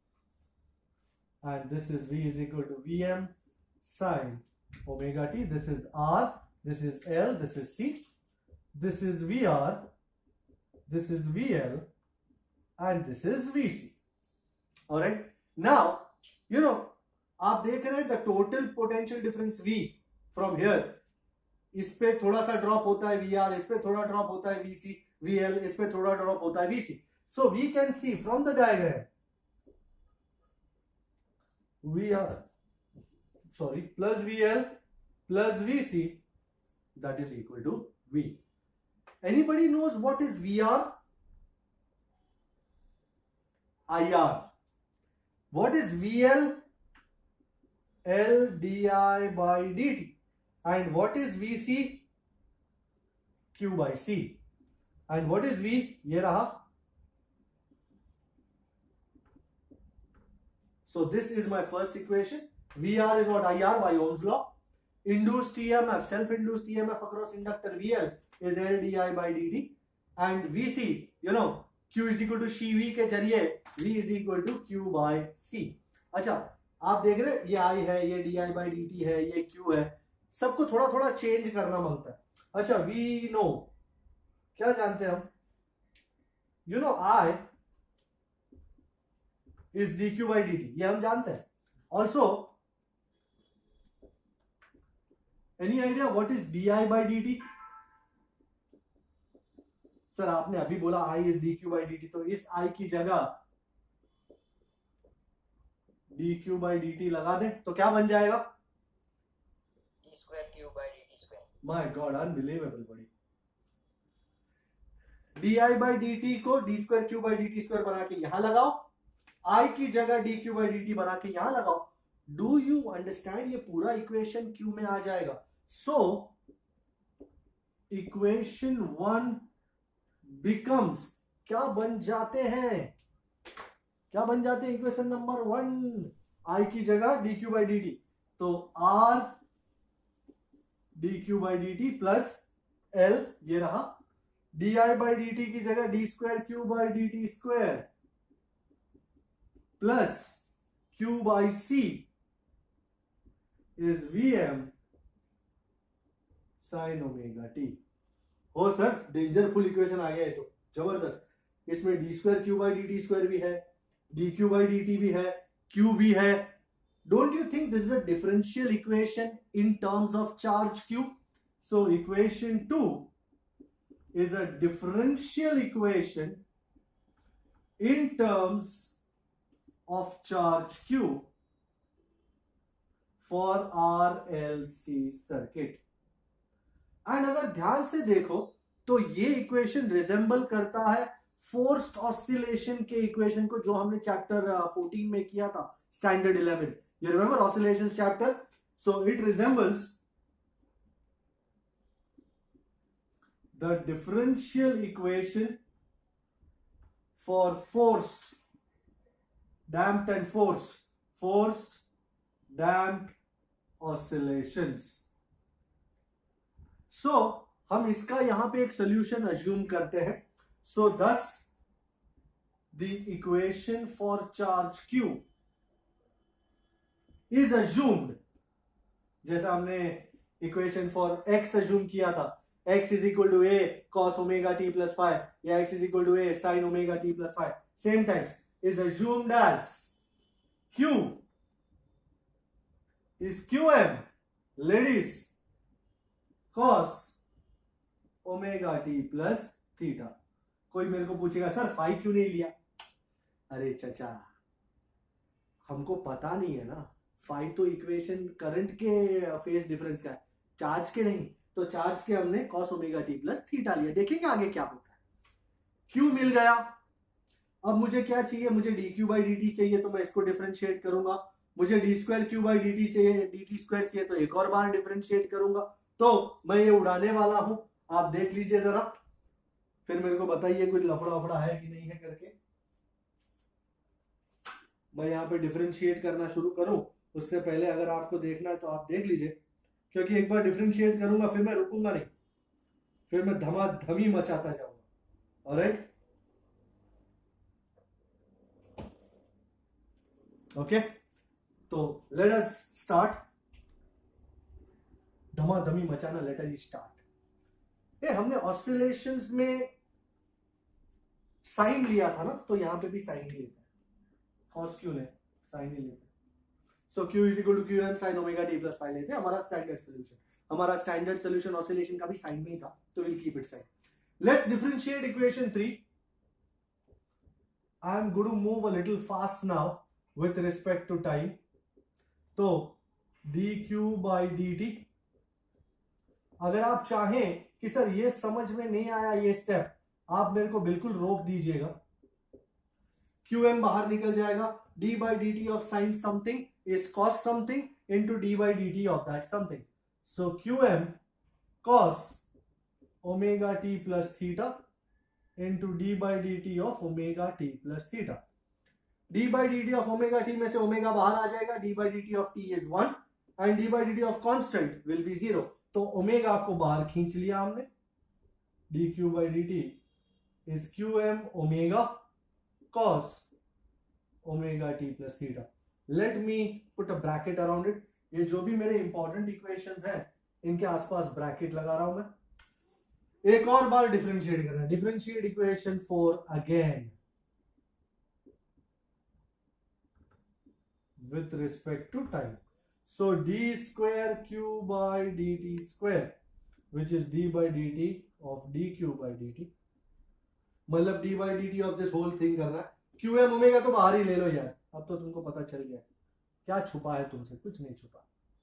and this is V is equal to Vm sin omega t. This is R, this is L, this is C. this is VR, this is VL, and this is VC. All right. Now, you know, आप देख रहे हैं the total potential difference V from here, इस पे थोड़ा सा ड्रॉप होता है VR, इस पे थोड़ा ड्रॉप होता है VC, VL, इस पे थोड़ा ड्रॉप होता है VC. So we can see from the diagram VR, sorry, plus VL plus VC, that is equal to V. Anybody knows what is VR? IR. What is VL? L di by dt. And what is VC? Q by C. And what is V? ये रहा. So this is my first equation. VR is what? IR by Ohm's law. Induced EMF, self-induced EMF across inductor VL is L di by dt. And VC, you know, Q is equal to CV के जरिए V is equal to Q by C. अच्छा, आप देख रहे हैं ये I है, ये di by dt है, ये Q है, सबको थोड़ा थोड़ा चेंज करना मांगता है. अच्छा, we know, क्या जानते हैं हम? You know I is dq by dt, ये हम जानते हैं. Also, any idea what is di by dt? Sir आपने अभी बोला I is dq by dt, तो इस I की जगह dq by dt लगा दें तो क्या बन जाएगा? d square q by dt square. My God, unbelievable buddy. di by dt को d square q by dt square बना के यहां लगाओ, I की जगह dq by dt बना के यहां लगाओ. Do you understand? ये पूरा इक्वेशन Q में आ जाएगा. So इक्वेशन 1 becomes, क्या बन जाते हैं? क्या बन जाते हैं इक्वेशन नंबर 1? I की जगह dq by dt, तो R dq by dt plus L, ये रहा. di by dt की जगह d square q by dt square plus q by c is Vm sin omega t. हो सर, डेंजरफुल इक्वेशन आ गया है, तो जबरदस्त. इसमें d square q by dt square भी है, dq by dt भी है, q भी है. Don't you think this is a differential equation in terms of charge q? So equation 2 is a differential equation in terms of charge q for RLC circuit. And अगर ध्यान से देखो तो ये इक्वेशन रिजेंबल करता है फोर्स्ड ऑसिलेशन के इक्वेशन को, जो हमने चैप्टर 14 में किया था, standard 11. You remember oscillations chapter? So it resembles the differential equation for forced, damped and forced damped oscillations. So हम इसका यहां पे एक सोल्यूशन अज्यूम करते हैं. So this the equation for charge Q is assumed, जैसा हमने इक्वेशन फॉर X अज्यूम किया था, X is equal to A cos omega t plus five, या X is equal to A sin omega t plus five, same times is assumed as Q is QM, ladies, cos omega t plus theta. कोई मेरे को पूछेगा सर फाइव क्यों नहीं लिया? अरे चचा, हमको पता नहीं है ना, फाइव तो इक्वेशन करंट के फेज डिफरेंस का है, चार्ज के नहीं. तो चार्ज के हमने cos omega t plus theta लिया. देखेंगे आगे क्या होता है. Q मिल गया. अब मुझे क्या चाहिए? मुझे dq बाई dt चाहिए, तो मैं इसको डिफरेंशिएट करूंगा. मुझे d square q by dt चाहिए, dt स्क्वायर चाहिए, तो एक और बार डिफरेंशिएट करूंगा. तो मैं ये उड़ाने वाला हूं, आप देख लीजिए जरा, फिर मेरे को बताइए कुछ लफड़ा वफड़ा है कि नहीं है करके. मैं यहाँ पे डिफरेंशिएट करना शुरू करूं, उससे पहले अगर आपको देखना है तो आप देख लीजिए, क्योंकि एक बार डिफरेंशिएट करूंगा फिर मैं रुकूंगा नहीं, फिर मैं धमाधमी मचाता जाऊंगा. ऑलराइट, ओके, तो लेट अस स्टार्ट. धमाधमी मचाना, लेट अस स्टार्ट. हमने ऑसिलेशंस में साइन लिया था ना, तो यहां पे भी साइन ही लेते हैं, कॉस क्यू ले साइन ही लेते हैं। So q is equal to q m sine omega t plus five लेते हैं। हमारा स्टैंडर्ड सोल्यूशन ऑसिलेशन का भी साइन में ही था, तो will keep it sine. Let's differentiate equation 3। I am going to move a little fast now with respect to time. तो d Q by D t, अगर आप चाहें कि सर ये समझ में नहीं आया ये स्टेप, आप मेरे को बिल्कुल रोक दीजिएगा। क्यू एम बाहर निकल जाएगा, d by D t of sine something is cos something into d by D t of that something. So q m cos omega t plus theta into d by D t of omega t plus theta. D by D t of omega t में से ओमेगा बाहर आ जाएगा, d by D t of t is 1 and d by D t of constant will B 0। तो ओमेगा को बाहर खींच लिया हमने, d Q by D t is q m omega cos omega t plus theta. Let me put a bracket around it. ये जो भी मेरे इंपॉर्टेंट इक्वेशंस हैं इनके आसपास ब्रैकेट लगा रहा हूं मैं। एक और बार डिफरेंशिएट करना है, differentiate equation 4 again with respect to time. So d square q by dt square, which is d by dt of dq by dt, मतलब d by dt of this whole thing करना है। qm ओमेगा तो बाहर ही ले लो यार, अब तो तुमको पता चल गया क्या छुपा है तुमसे, कुछ नहीं छुपा।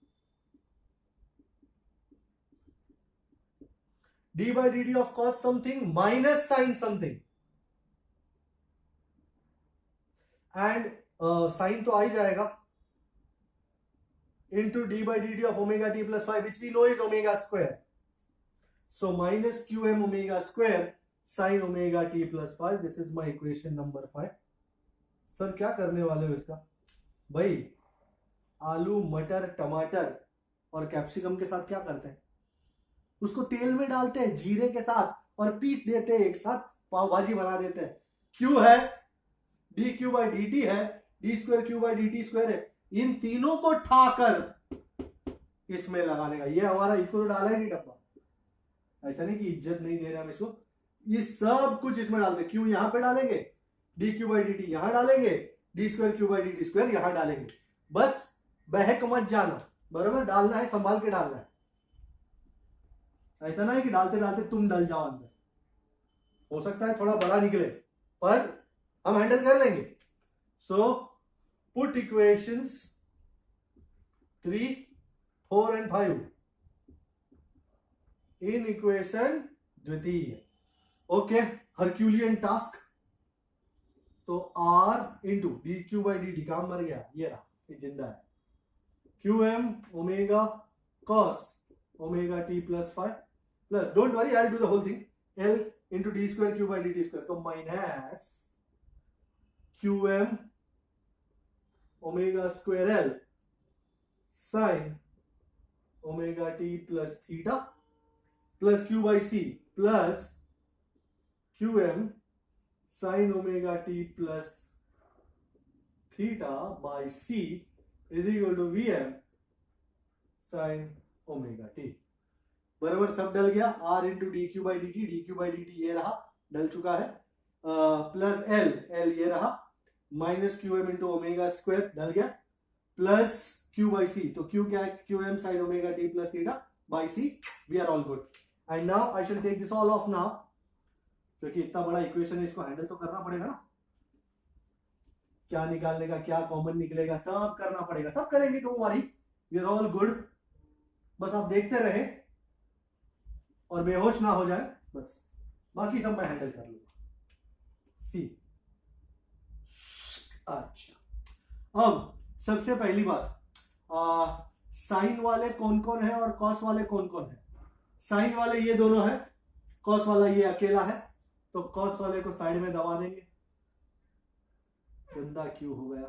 d by dt of cos something minus sin something, and sine तो आ ही जाएगा, into d by D t of omega t plus 5 which we know is omega square. So minus q m omega square sine omega t plus 5। This is my equation number 5। Sir क्या करने वाले हो इसका? भाई आलू मटर टमाटर और कैप्सिकम के साथ क्या करते हैं, उसको तेल में डालते हैं जीरे के साथ और पीस देते हैं, एक साथ पाव भाजी बना देते हैं। क्यू है, d Q by D t है, d square q by D t square है, इन तीनों को ठाकर इसमें लगाने का। ये हमारा, इसको तो डाला ही नहीं डब्बा, ऐसा नहीं कि इज्जत नहीं दे रहे हम इसको, ये सब कुछ इसमें डालते। क्यू यहां पे डालेंगे, d Q by D t यहां डालेंगे, d square q by D t square यहां डालेंगे। बस बहक मत जाना, बराबर डालना है, संभाल के डालना है। ऐसा ना है कि डालते डालते तुम डल जाओ अंदर, हो सकता है थोड़ा बड़ा निकले पर हम हैंडल कर लेंगे। So put equations 3, 4 and 5 in equation द्वितीय। Okay, herculean task. तो r into D Q by D t, काम मर गया, ये रहा, ये जिंदा है। Q m omega cos omega t plus 5 plus, don't worry I will do the whole thing, l into d square q by D t square, तो minus q m omega square l sine omega t plus theta plus q by c plus q m sine omega t plus theta by c is equal to v m sine omega t. बराबर सब डल गया। r into D Q by D टी ये रहा, डल चुका है, प्लस एल ये रहा, minus q m into omega square डल गया, प्लस क्यू बाई सी, तो क्यू क्या है, q m sine omega t plus theta by c. We are all good. And now I should take this all off now, क्योंकि इतना बड़ा इक्वेशन है, इसको हैंडल तो करना पड़ेगा ना, क्या निकालने का, क्या कॉमन निकलेगा, सब करना पड़ेगा, सब करेंगे, don't worry, we are all good. बस आप देखते रहे और बेहोश ना हो जाए, बस बाकी सब मैं हैंडल कर लूंगा। सी अच्छा, अब सबसे पहली बात, साइन वाले कौन कौन है और कॉस वाले कौन कौन है। साइन वाले ये दोनों है, कॉस वाला ये अकेला है, तो कॉस वाले को साइड में दबा देंगे, गंदा क्यू हो गया,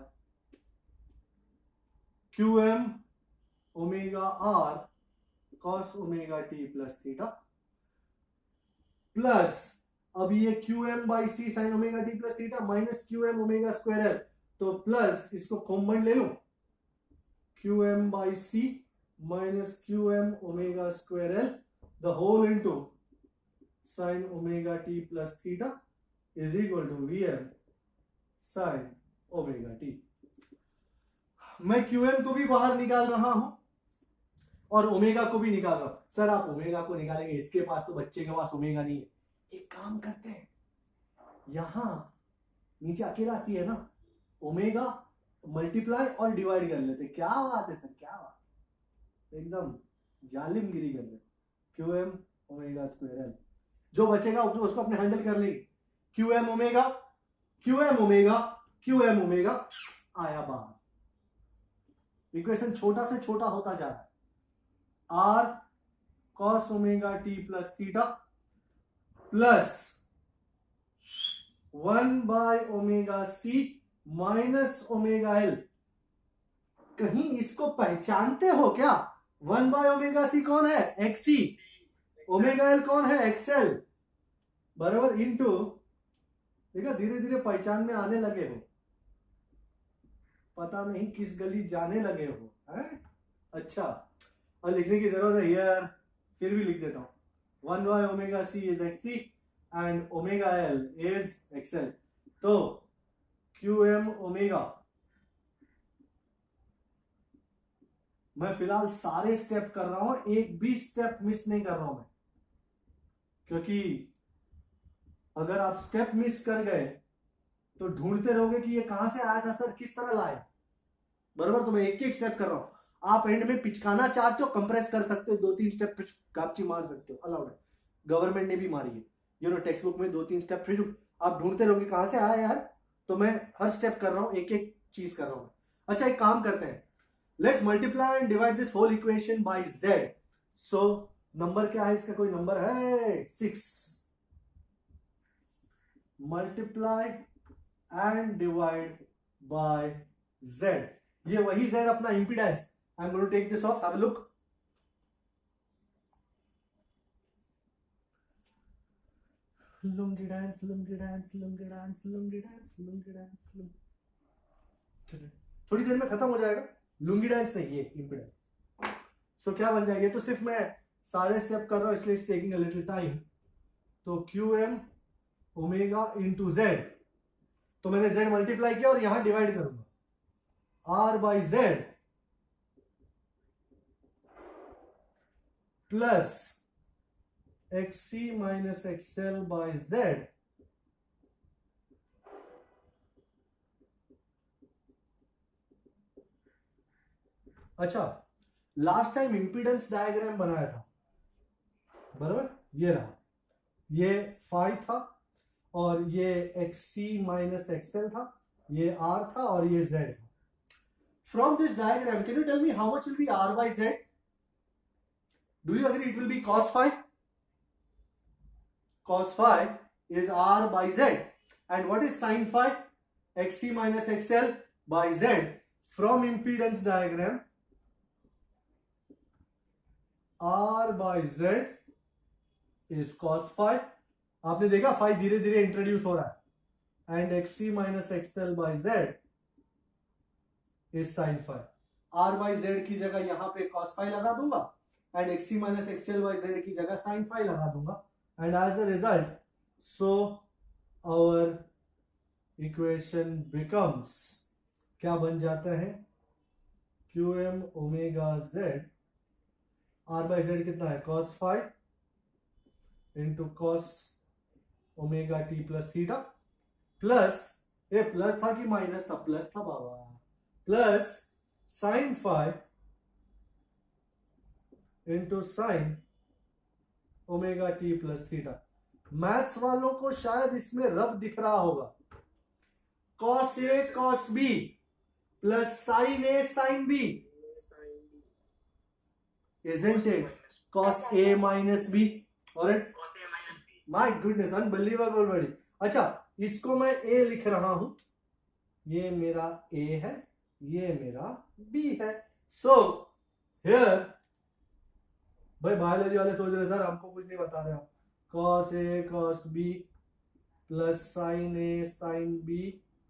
q m omega r cos omega t plus theta plus, अब ये q m by c sine omega t plus theta minus q m omega square l, तो प्लस इसको कॉमन ले लो, q m by c minus q m omega square l the whole into sine omega t plus theta is equal to v m sine omega t. मैं क्यूएम को भी बाहर निकाल रहा हूं और ओमेगा को भी निकाल रहा हूं। सर आप ओमेगा को निकालेंगे, इसके पास तो बच्चे के पास ओमेगा नहीं है। एक काम करते हैं, यहां नीचे अकेला सी है ना, ओमेगा मल्टीप्लाई और डिवाइड कर लेते। क्या बात है सर, क्या बात, एकदम जालिमगिरी कर ले। Q m omega square l, जो बचेगा उसको अपने हैंडल कर लेंगे। Q m omega q m omega q m omega आया बाहर। इक्वेशन छोटा से छोटा होता जा रहा है। R cos omega t plus theta plus 1 by omega c minus omega l. कहीं इसको पहचानते हो क्या? 1 बाय ओमेगा सी कौन है? एक्सी। ओमेगा एल कौन है? एक्सएल। बराबर इनटू, देखा धीरे धीरे पहचान में आने लगे हो, पता नहीं किस गली जाने लगे हो, है? अच्छा, और लिखने की जरूरत है यार, फिर भी लिख देता हूं। 1 by omega c is x c and omega l is x l. तो क्यू एम ओमेगा, मैं फिलहाल सारे स्टेप कर रहा हूं, एक भी स्टेप मिस नहीं कर रहा हूं मैं, क्योंकि अगर आप स्टेप मिस कर गए तो ढूंढते रहोगे कि ये कहां से आया था सर, किस तरह लाया। बराबर, तो मैं एक एक स्टेप कर रहा हूं। आप एंड में पिचकाना चाहते हो, कंप्रेस कर सकते हो, 2-3 स्टेप कापची मार सकते हो, अलाउड है, गवर्नमेंट ने भी मारी है, टेक्स्ट बुक में 2-3 स्टेप, फिर आप ढूंढते रहोगे कहां से आया यार। तो मैं हर स्टेप कर रहा हूं, एक एक चीज कर रहा हूं। अच्छा, एक काम करते हैं, let's multiply and divide this whole equation by z। So number क्या है इसका, कोई नंबर है? 6। Multiply and divide by z, ये वही z अपना impedance. I am going to take this off, have a look. Lungi dance Lungi dance Lungi dance Lungi dance Lungi dance. थोड़ी देर में खत्म हो जाएगा। लुंगी डांस नहीं, ये इंपीडेंस। सो क्या बन जाएगा, तो सिर्फ मैं सारे स्टेप कर रहा हूं इसलिए it's taking a little time. तो q m omega into z, तो मैंने जेड मल्टीप्लाई किया और यहां डिवाइड करूंगा। R by z plus XC minus x l by z अच्छा, लास्ट टाइम इंपीडेंस डायग्राम बनाया था, बराबर, ये रहा, ये फाई था और ये एक्सी माइनस एक्सएल था, ये आर था और ये जेड था। From this diagram can you tell me how much will be r by z? Do you agree it will be cos phi? Cos phi is r by z, and what is sin phi? Xc minus xl by z. From impedance diagram, r by z is cos phi. आपने देखा phi धीरे धीरे इंट्रोड्यूस हो रहा है, and xc minus xl by z is sin phi. r by z की जगह यहां पे cos phi लगा दूंगा and xc minus xl by z की जगह sin phi लगा दूंगा, and as a result, so our equation becomes, क्या बन जाता है, qm omega z, r by z कितना है, cos phi into cos omega t plus theta plus, ये प्लस था कि माइनस था, प्लस था बाबा, plus sin phi into sin omega t plus theta. Maths वालों को शायद इसमें रब दिख रहा होगा, cos a cos b plus sine a sine b, isn't it? cos a minus b, alright? My goodness, unbelievable buddy. अच्छा, इसको मैं a लिख रहा हूं, ये मेरा a है, ये मेरा b है। So here, भाई बायोलॉजी वाले सोच रहे सर हमको कुछ नहीं बता रहे हो, cos a cos b plus sin a sin b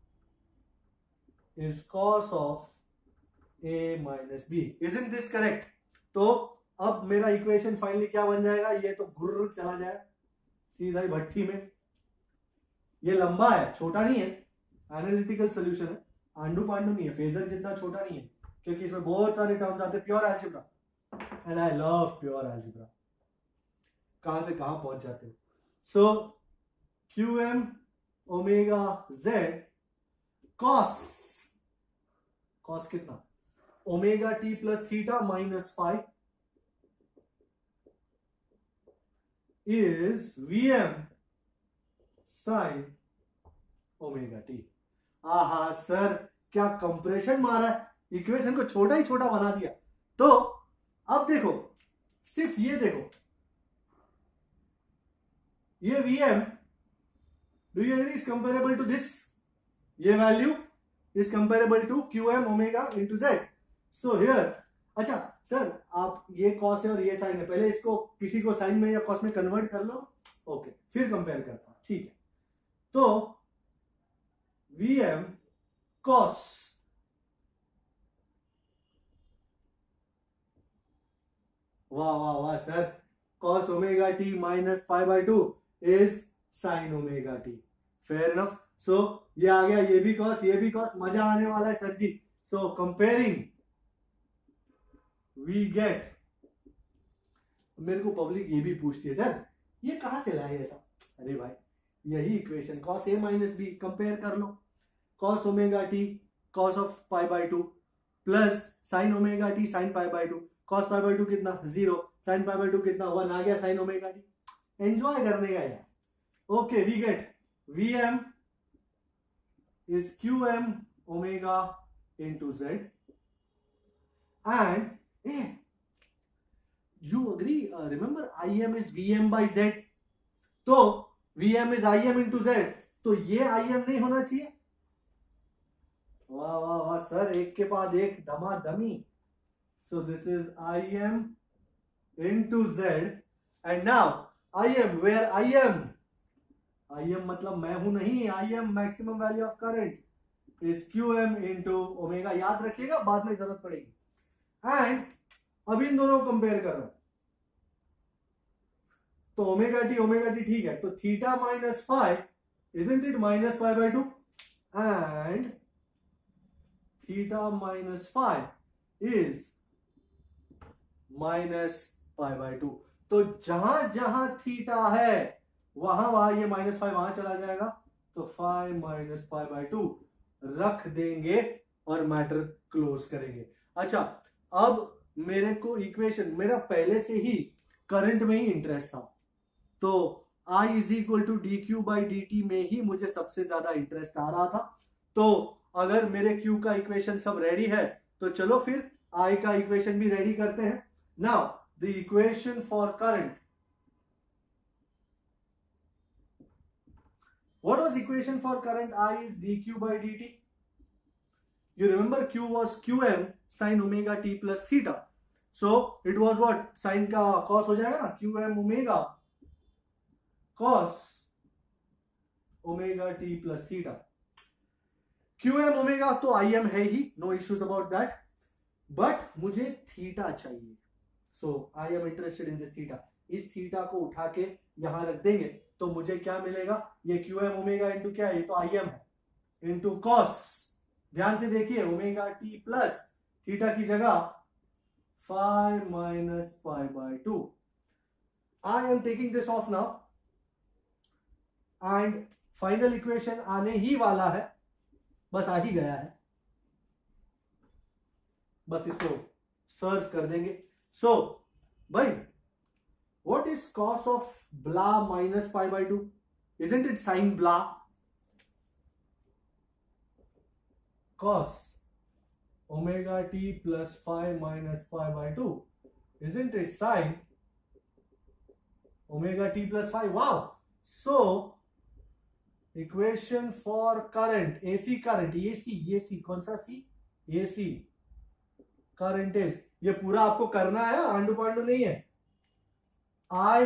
is cos of a minus b, isn't this correct? तो अब मेरा इक्वेशन फाइनली क्या बन जाएगा, ये तो घुर्र चला जाए, सीधा ही भट्टी में। ये लंबा है, छोटा नहीं है, एनालिटिकल सोल्यूशन है, आंडू पांडू नहीं है, फेजर जितना छोटा नहीं है, क्योंकि इसमें बहुत सारे टर्म्स आते हैं। Pure algebra, and I love pure algebra. कहां से कहां पहुंच जाते हो। So q m omega z cos, cos कितना, omega t plus theta minus five is v m sine omega t. आहा सर क्या कंप्रेशन मारा है, इक्वेशन को छोटा ही छोटा बना दिया। तो अब देखो, सिर्फ ये देखो, ये Vm, do you agree, is comparable to this, ये value is comparable to QM omega into z. So here, अच्छा सर आप ये कॉस है और ये साइन है, पहले इसको किसी को साइन में या कॉस में कन्वर्ट कर लो, ओके, फिर कंपेयर करता हूं, ठीक है। तो Vm cos वाह वाह वाह sir, cos omega t minus pi by two is sine omega t, fair enough. So ये आ गया, ये भी cos, ये भी cos, मजा आने वाला है sir ji. So comparing we get, मेरे को पब्लिक ये भी पूछती है सर ये कहां से लाए ऐसा, अरे भाई यही equation cos a minus b, compare कर लो, cos omega t cos of pi by two plus sine omega t sine pi by two, cos pi by two कितना 0, साइन पाई बाय टू कितना 1, आ गया साइन ओमेगा टी। एंजॉय करने का यार। Okay, we get Vm is QM omega into Z, and you agree, remember IM is VM by Z, तो Vm is IM into Z, तो ये IM नहीं होना चाहिए। वाह वाह वाह सर, एक के बाद एक धमाधमी। So this is IM into Z, and now IM, where IM मतलब मैं हूं नहीं, IM maximum value of current is QM into omega, याद रखिएगा बाद में जरूरत पड़ेगी। एंड अब इन दोनों को कंपेयर कर रहा हूं, तो ओमेगा टी ठीक है, तो theta minus five, isn't it minus pi by two, and theta minus five is minus pi by two. तो जहां जहां थीटा है वहां ये माइनस फाइव वहां चला जाएगा, तो five minus pi by two रख देंगे और मैटर क्लोज करेंगे। अच्छा, अब मेरे को इक्वेशन, मेरा पहले से ही करंट में ही इंटरेस्ट था, तो I is equal to d Q by D t में ही मुझे सबसे ज्यादा इंटरेस्ट आ रहा था। तो अगर मेरे Q का इक्वेशन सब रेडी है तो चलो फिर I का इक्वेशन भी रेडी करते हैं। Now the equation for current, what was equation for current I is dq by dt? You remember Q was QM sin omega t plus theta, so it was what, sin का cos हो जाएगा ना, QM omega cos omega t plus theta। QM omega तो IM है ही, no issues about that, but मुझे थीटा चाहिए, so I am interested in this theta। इस थीटा को उठा के यहां रख देंगे तो मुझे क्या मिलेगा, ये QM ओमेगा इंटू क्या है, ये तो IM है, इंटू कॉस, ध्यान से देखिए, ओमेगा टी प्लस थीटा की जगह 5 minus pi by two. I am taking this off now, and final equation आने ही वाला है, बस आ ही गया है, बस इसको सर्व कर देंगे। सो भाई, what is cos of blah minus pi by 2? Isn't it sin blah? Cos omega t plus 5 minus pi by 2. Isn't it sin omega t plus 5? Wow! So, equation for current, AC current, AC, कौन सा C? AC current is, ये पूरा आपको करना है, आंडू पांडू नहीं है। I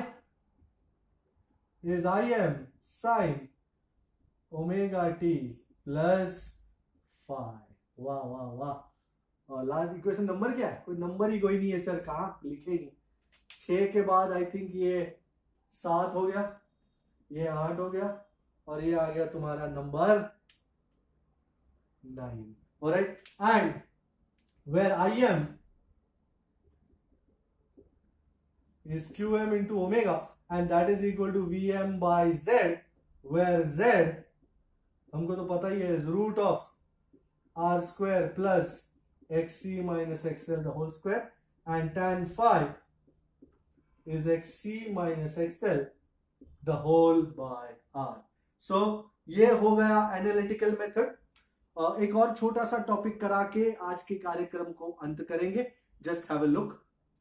is IM sin omega t plus 5। वाह वाह वाह। और लास्ट इक्वेशन नंबर क्या है, कोई नंबर ही कोई नहीं है सर, कहाँ लिखे नहीं, 6 के बाद आई थिंक ये 7 हो गया, ये 8 हो गया और ये आ गया तुम्हारा number 9. Alright, and where Im is qm into omega and that is equal to vm by z, where z हमको तो पता ही है root of r square plus xc minus xl the whole square, and tan phi is xc minus xl the whole by r. So ये हो गया एनालिटिकल मेथड. एक और छोटा सा टॉपिक करा के आज के कार्यक्रम को अंत करेंगे. Just have a look.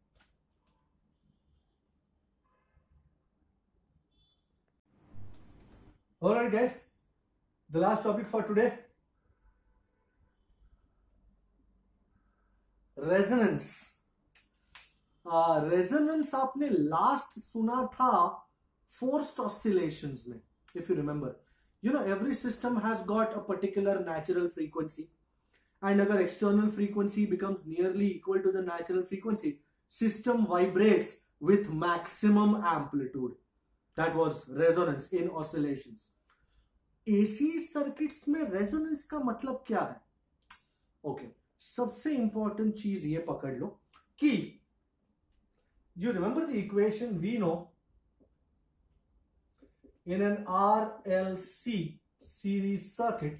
Alright guys, the last topic for today, resonance. Resonance आपने लास्ट सुना था फोर्स्ड ऑसिलेशंस में. If you remember, you know every system has got a particular natural frequency, and अगर external frequency becomes nearly equal to the natural frequency, system vibrates with maximum amplitude. That was resonance in oscillations. AC circuits में रेजोनेंस का मतलब क्या है? ओके, सबसे इंपॉर्टेंट चीज ये पकड़ लो कि you remember the equation we know in an RLC series circuit.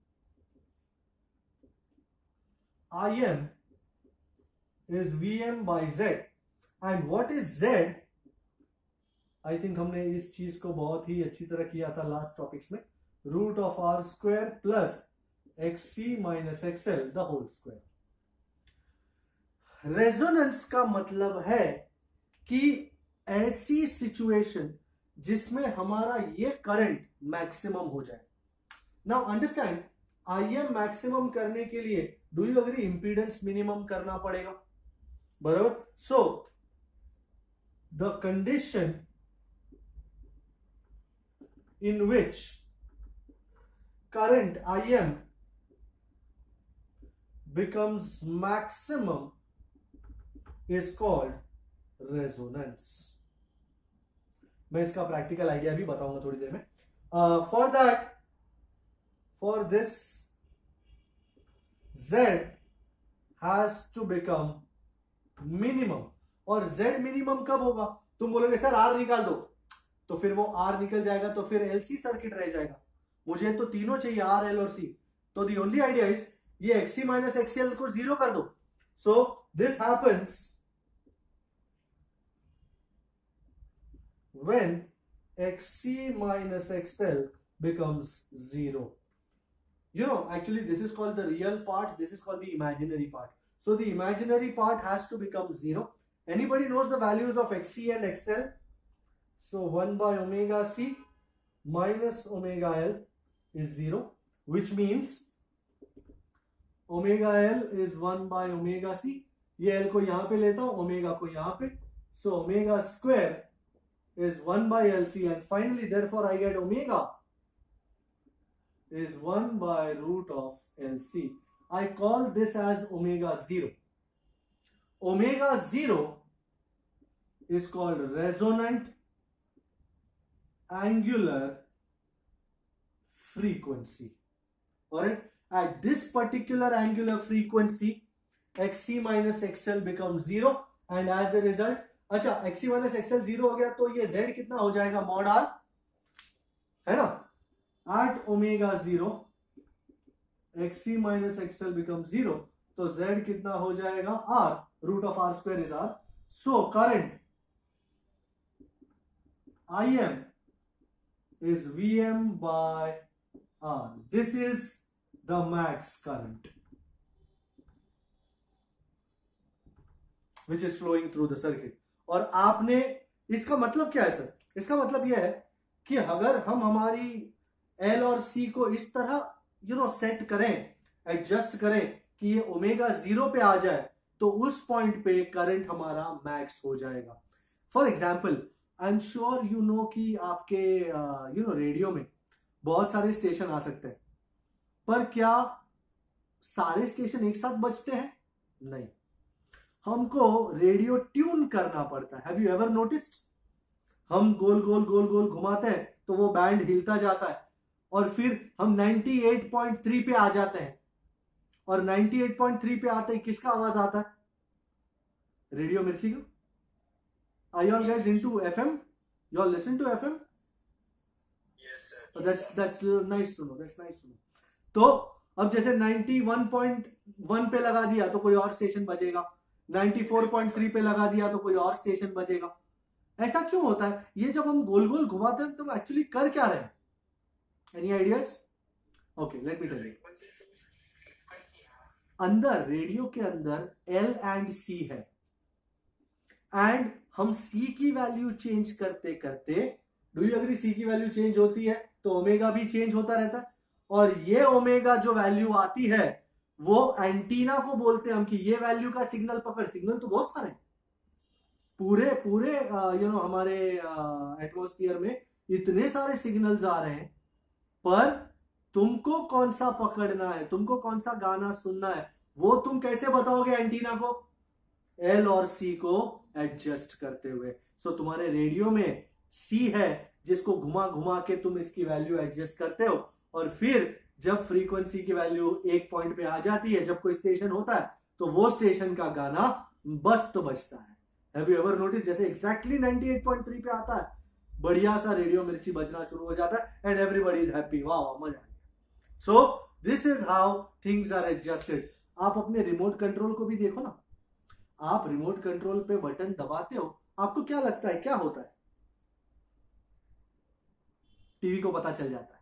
Im is Vm by Z, and what is Z? I think हमने इस चीज को बहुत ही अच्छी तरह किया था लास्ट टॉपिक्स में. Root of R square plus XC minus XL the whole square. Resonance का मतलब है कि ऐसी सिचुएशन जिसमें हमारा ये करंट मैक्सिमम हो जाए. नाउ अंडरस्टैंड, आईएम मैक्सिमम करने के लिए do you agree impedance minimum करना पड़ेगा, बराबर. So the condition in which current Im becomes maximum is called resonance. मैं इसका प्रैक्टिकल आइडिया भी बताऊंगा थोड़ी देर में. For that, for this Z has to become minimum. और Z मिनिमम कब होगा? तुम बोलोगे सर R निकाल दो, तो फिर वो R निकल जाएगा, तो फिर LC सर्किट रह जाएगा. मुझे तो तीनों चाहिए, R, L और C. तो दी ओनली आइडिया इज ये XC माइनस XL को 0 कर दो. So this happens when XC minus XL becomes 0. You know, actually this is called the real part, this is called the imaginary part. So the imaginary part has to become 0. Anybody knows the values of XC and XL? So 1 by omega C minus omega L is 0, which means omega L is 1 by omega C. ये L को यहां पे लेता हूं, omega को यहां पे. So omega square is 1 by LC, and finally therefore I get omega is 1 by root of LC. I call this as omega 0. Omega 0 is called resonant angular frequency. Alright, at this particular angular frequency XC minus XL becomes 0, and as a result, अच्छा XC minus XL 0 हो गया, तो ये Z कितना हो जाएगा? mod R, है ना. at omega 0 XC minus XL becomes 0, तो Z कितना हो जाएगा? R. root of R square is R. So current Im is Vm by R. This is the max current which is flowing through the circuit. और आपने, इसका मतलब क्या है सर? इसका मतलब यह है कि अगर हम हमारी L और C को इस तरह सेट करें, एडजस्ट करें कि ये ओमेगा 0 पे आ जाए, तो उस पॉइंट पे करंट हमारा मैक्स हो जाएगा. For example, I am sure you know कि आपके रेडियो में बहुत सारे स्टेशन आ सकते हैं, पर क्या सारे स्टेशन एक साथ बजते हैं? नहीं, हमको रेडियो ट्यून करना पड़ता है. Have you ever noticed? हम गोल गोल गोल गोल घुमाते हैं, तो वो बैंड हिलता जाता है और फिर हम 98.3 पे आ जाते हैं, और 98.3 पे आते ही किसका आवाज आता है? रेडियो मिर्ची का। Are you all guys into FM? You all listen to FM? Yes, sir. So that's nice to know. That's nice to know. तो अब जैसे 91.1 पे लगा दिया तो कोई और स्टेशन बजेगा, 94.3 पे लगा दिया तो कोई और स्टेशन बजेगा। ऐसा क्यों होता है? ये जब हम गोल गोल घुमाते हैं तो हम एक्चुअली कर क्या रहे हैं? Any ideas? Okay, let me tell you. अंदर रेडियो के अंदर L एंड C है, एंड हम C की वैल्यू चेंज करते करते, डू यू एग्री, C की वैल्यू चेंज होती है तो ओमेगा भी चेंज होता रहता है, और ये ओमेगा जो वैल्यू आती है वो एंटीना को बोलते हैं हम कि ये वैल्यू का सिग्नल पकड़। सिग्नल तो बहुत सारे पूरे पूरे हमारे एटमॉस्फेयर में इतने सारे सिग्नल्स आ रहे हैं, पर तुमको कौन सा पकड़ना है, तुमको कौन सा गाना सुनना है, वो तुम कैसे बताओगे एंटीना को? L और C को एडजस्ट करते हुए। सो तुम्हारे रेडियो में C है जिसको घुमा घुमा के तुम इसकी वैल्यू एडजस्ट करते हो, और फिर जब फ्रीक्वेंसी की वैल्यू एक पॉइंट पे आ जाती है, जब कोई स्टेशन होता है तो वो स्टेशन का गाना बस तो बजता है। हैव यू एवर नोटिस, जैसे एग्जैक्टली 98.3 पे आता है, बढ़िया सा रेडियो मिर्ची बजना शुरू हो जाता है एंड एवरीबॉडी इज हैप्पी, वाह वाह मजा आ गया। So this is how things are adjusted. आप अपने रिमोट कंट्रोल को भी देखो ना, आप रिमोट कंट्रोल पे बटन दबाते हो, आपको क्या लगता है क्या होता है? टीवी को पता चल जाता है।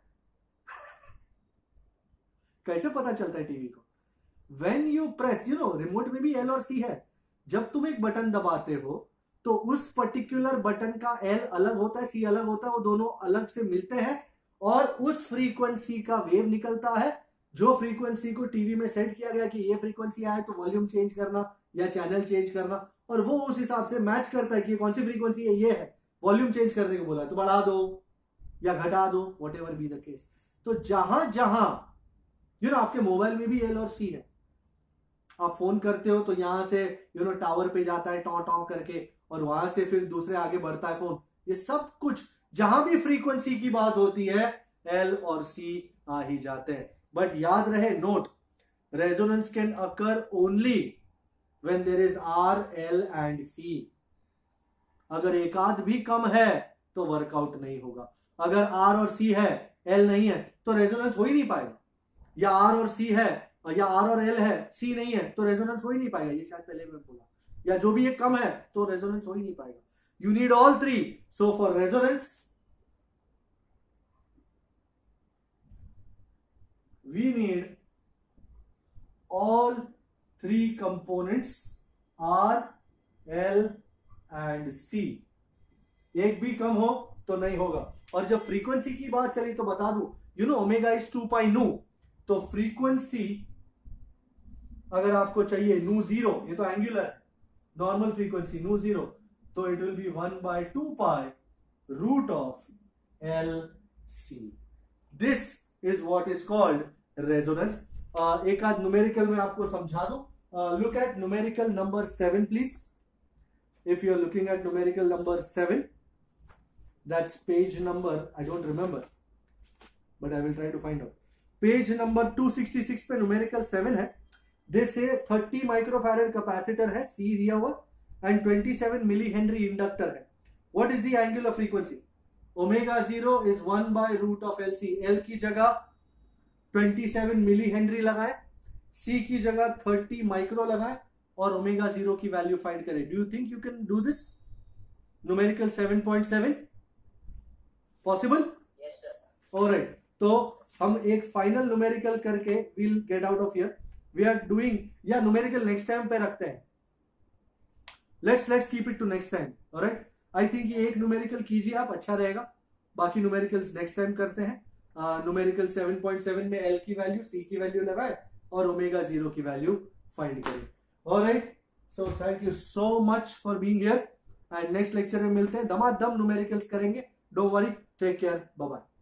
कैसे पता चलता है टीवी को? When you press, रिमोट में भी L और C है। जब तुम एक बटन दबाते हो तो उस पर्टिकुलर बटन का L अलग होता है, C अलग होता है, वो दोनों अलग से मिलते हैं और उस फ्रीक्वेंसी का वेव निकलता है, जो फ्रीक्वेंसी को टीवी में सेट किया गया कि ये फ्रीक्वेंसी आए तो वॉल्यूम चेंज करना या चैनल चेंज करना, और वो उस हिसाब से मैच करता है कि कौन सी फ्रीक्वेंसी है, ये है, वॉल्यूम चेंज करने को बोला है तो बढ़ा दो या घटा दो, whatever be the case. तो जहां जहां आपके मोबाइल में भी L और C है, आप फोन करते हो तो यहां से टावर पे जाता है टॉ टॉ करके, और वहां से फिर दूसरे आगे बढ़ता है फोन, ये सब कुछ जहां भी फ्रीक्वेंसी की बात होती है L और C आ ही जाते हैं। बट याद रहे, note, resonance can occur only when there is R, L and C। अगर एक आध भी कम है तो वर्कआउट नहीं होगा। अगर R और C है, L नहीं है, तो रेजोनेंस हो ही नहीं पाएगा। या R और C है या R और L है, C नहीं है, तो रेजोनेंस हो ही नहीं पाएगा। ये शायद पहले मैं बोला, या जो भी एक कम है तो रेजोनेंस हो ही नहीं पाएगा। You need all three. So for resonance we need all three components R, L and C। एक भी कम हो तो नहीं होगा। और जब फ्रीक्वेंसी की बात चली तो बता दूं, ओमेगा इज 2 पाई नू, तो फ्रीक्वेंसी अगर आपको चाहिए नू 0, ये तो एंगुलर है, नॉर्मल फ्रीक्वेंसी नू 0, तो it will be 1/2 pi root of LC। This is what is called resonance. एक आध न्यूमेरिकल में आपको समझा दूं। Look at numerical number 7 please. If you are looking at numerical number 7, that's page number, I don't remember but I will try to find out. Page number 266 पे न्यूमेरिकल 7 है। दे से 30 माइक्रोफैरेड कैपेसिटर है, C दिया हुआ, एंड 27 मिली हेनरी इंडक्टर है। What is the angular frequency? Omega 0 is 1/रूट ऑफ LC। L की जगह 27 मिली हेनरी लगाए, C की जगह 30 माइक्रो लगाए, और ओमेगा 0 की वैल्यू फाइंड करें। Do you think you can do this? Numerical 7.7 possible? Yes, sir. Alright, तो हम एक फाइनल न्यूमेरिकल करके will get out of here. We are doing, या न्यूमेरिकल नेक्स्ट टाइम पे रखते हैं। Let's keep it to next time. Alright, I think ये एक न्यूमेरिकल कीजिए आप, अच्छा रहेगा। बाकी न्यूमेरिकल्स नेक्स्ट टाइम करते हैं। न्यूमेरिकल 7.7 में L की वैल्यू, C की वैल्यू लगाए और ओमेगा 0 की वैल्यू फाइंड करें। Alright, so thank you so much for being here, and next lecture में मिलते हैं, दमादम न्यूमेरिकल्स करेंगे। Don't worry, take care, bye bye.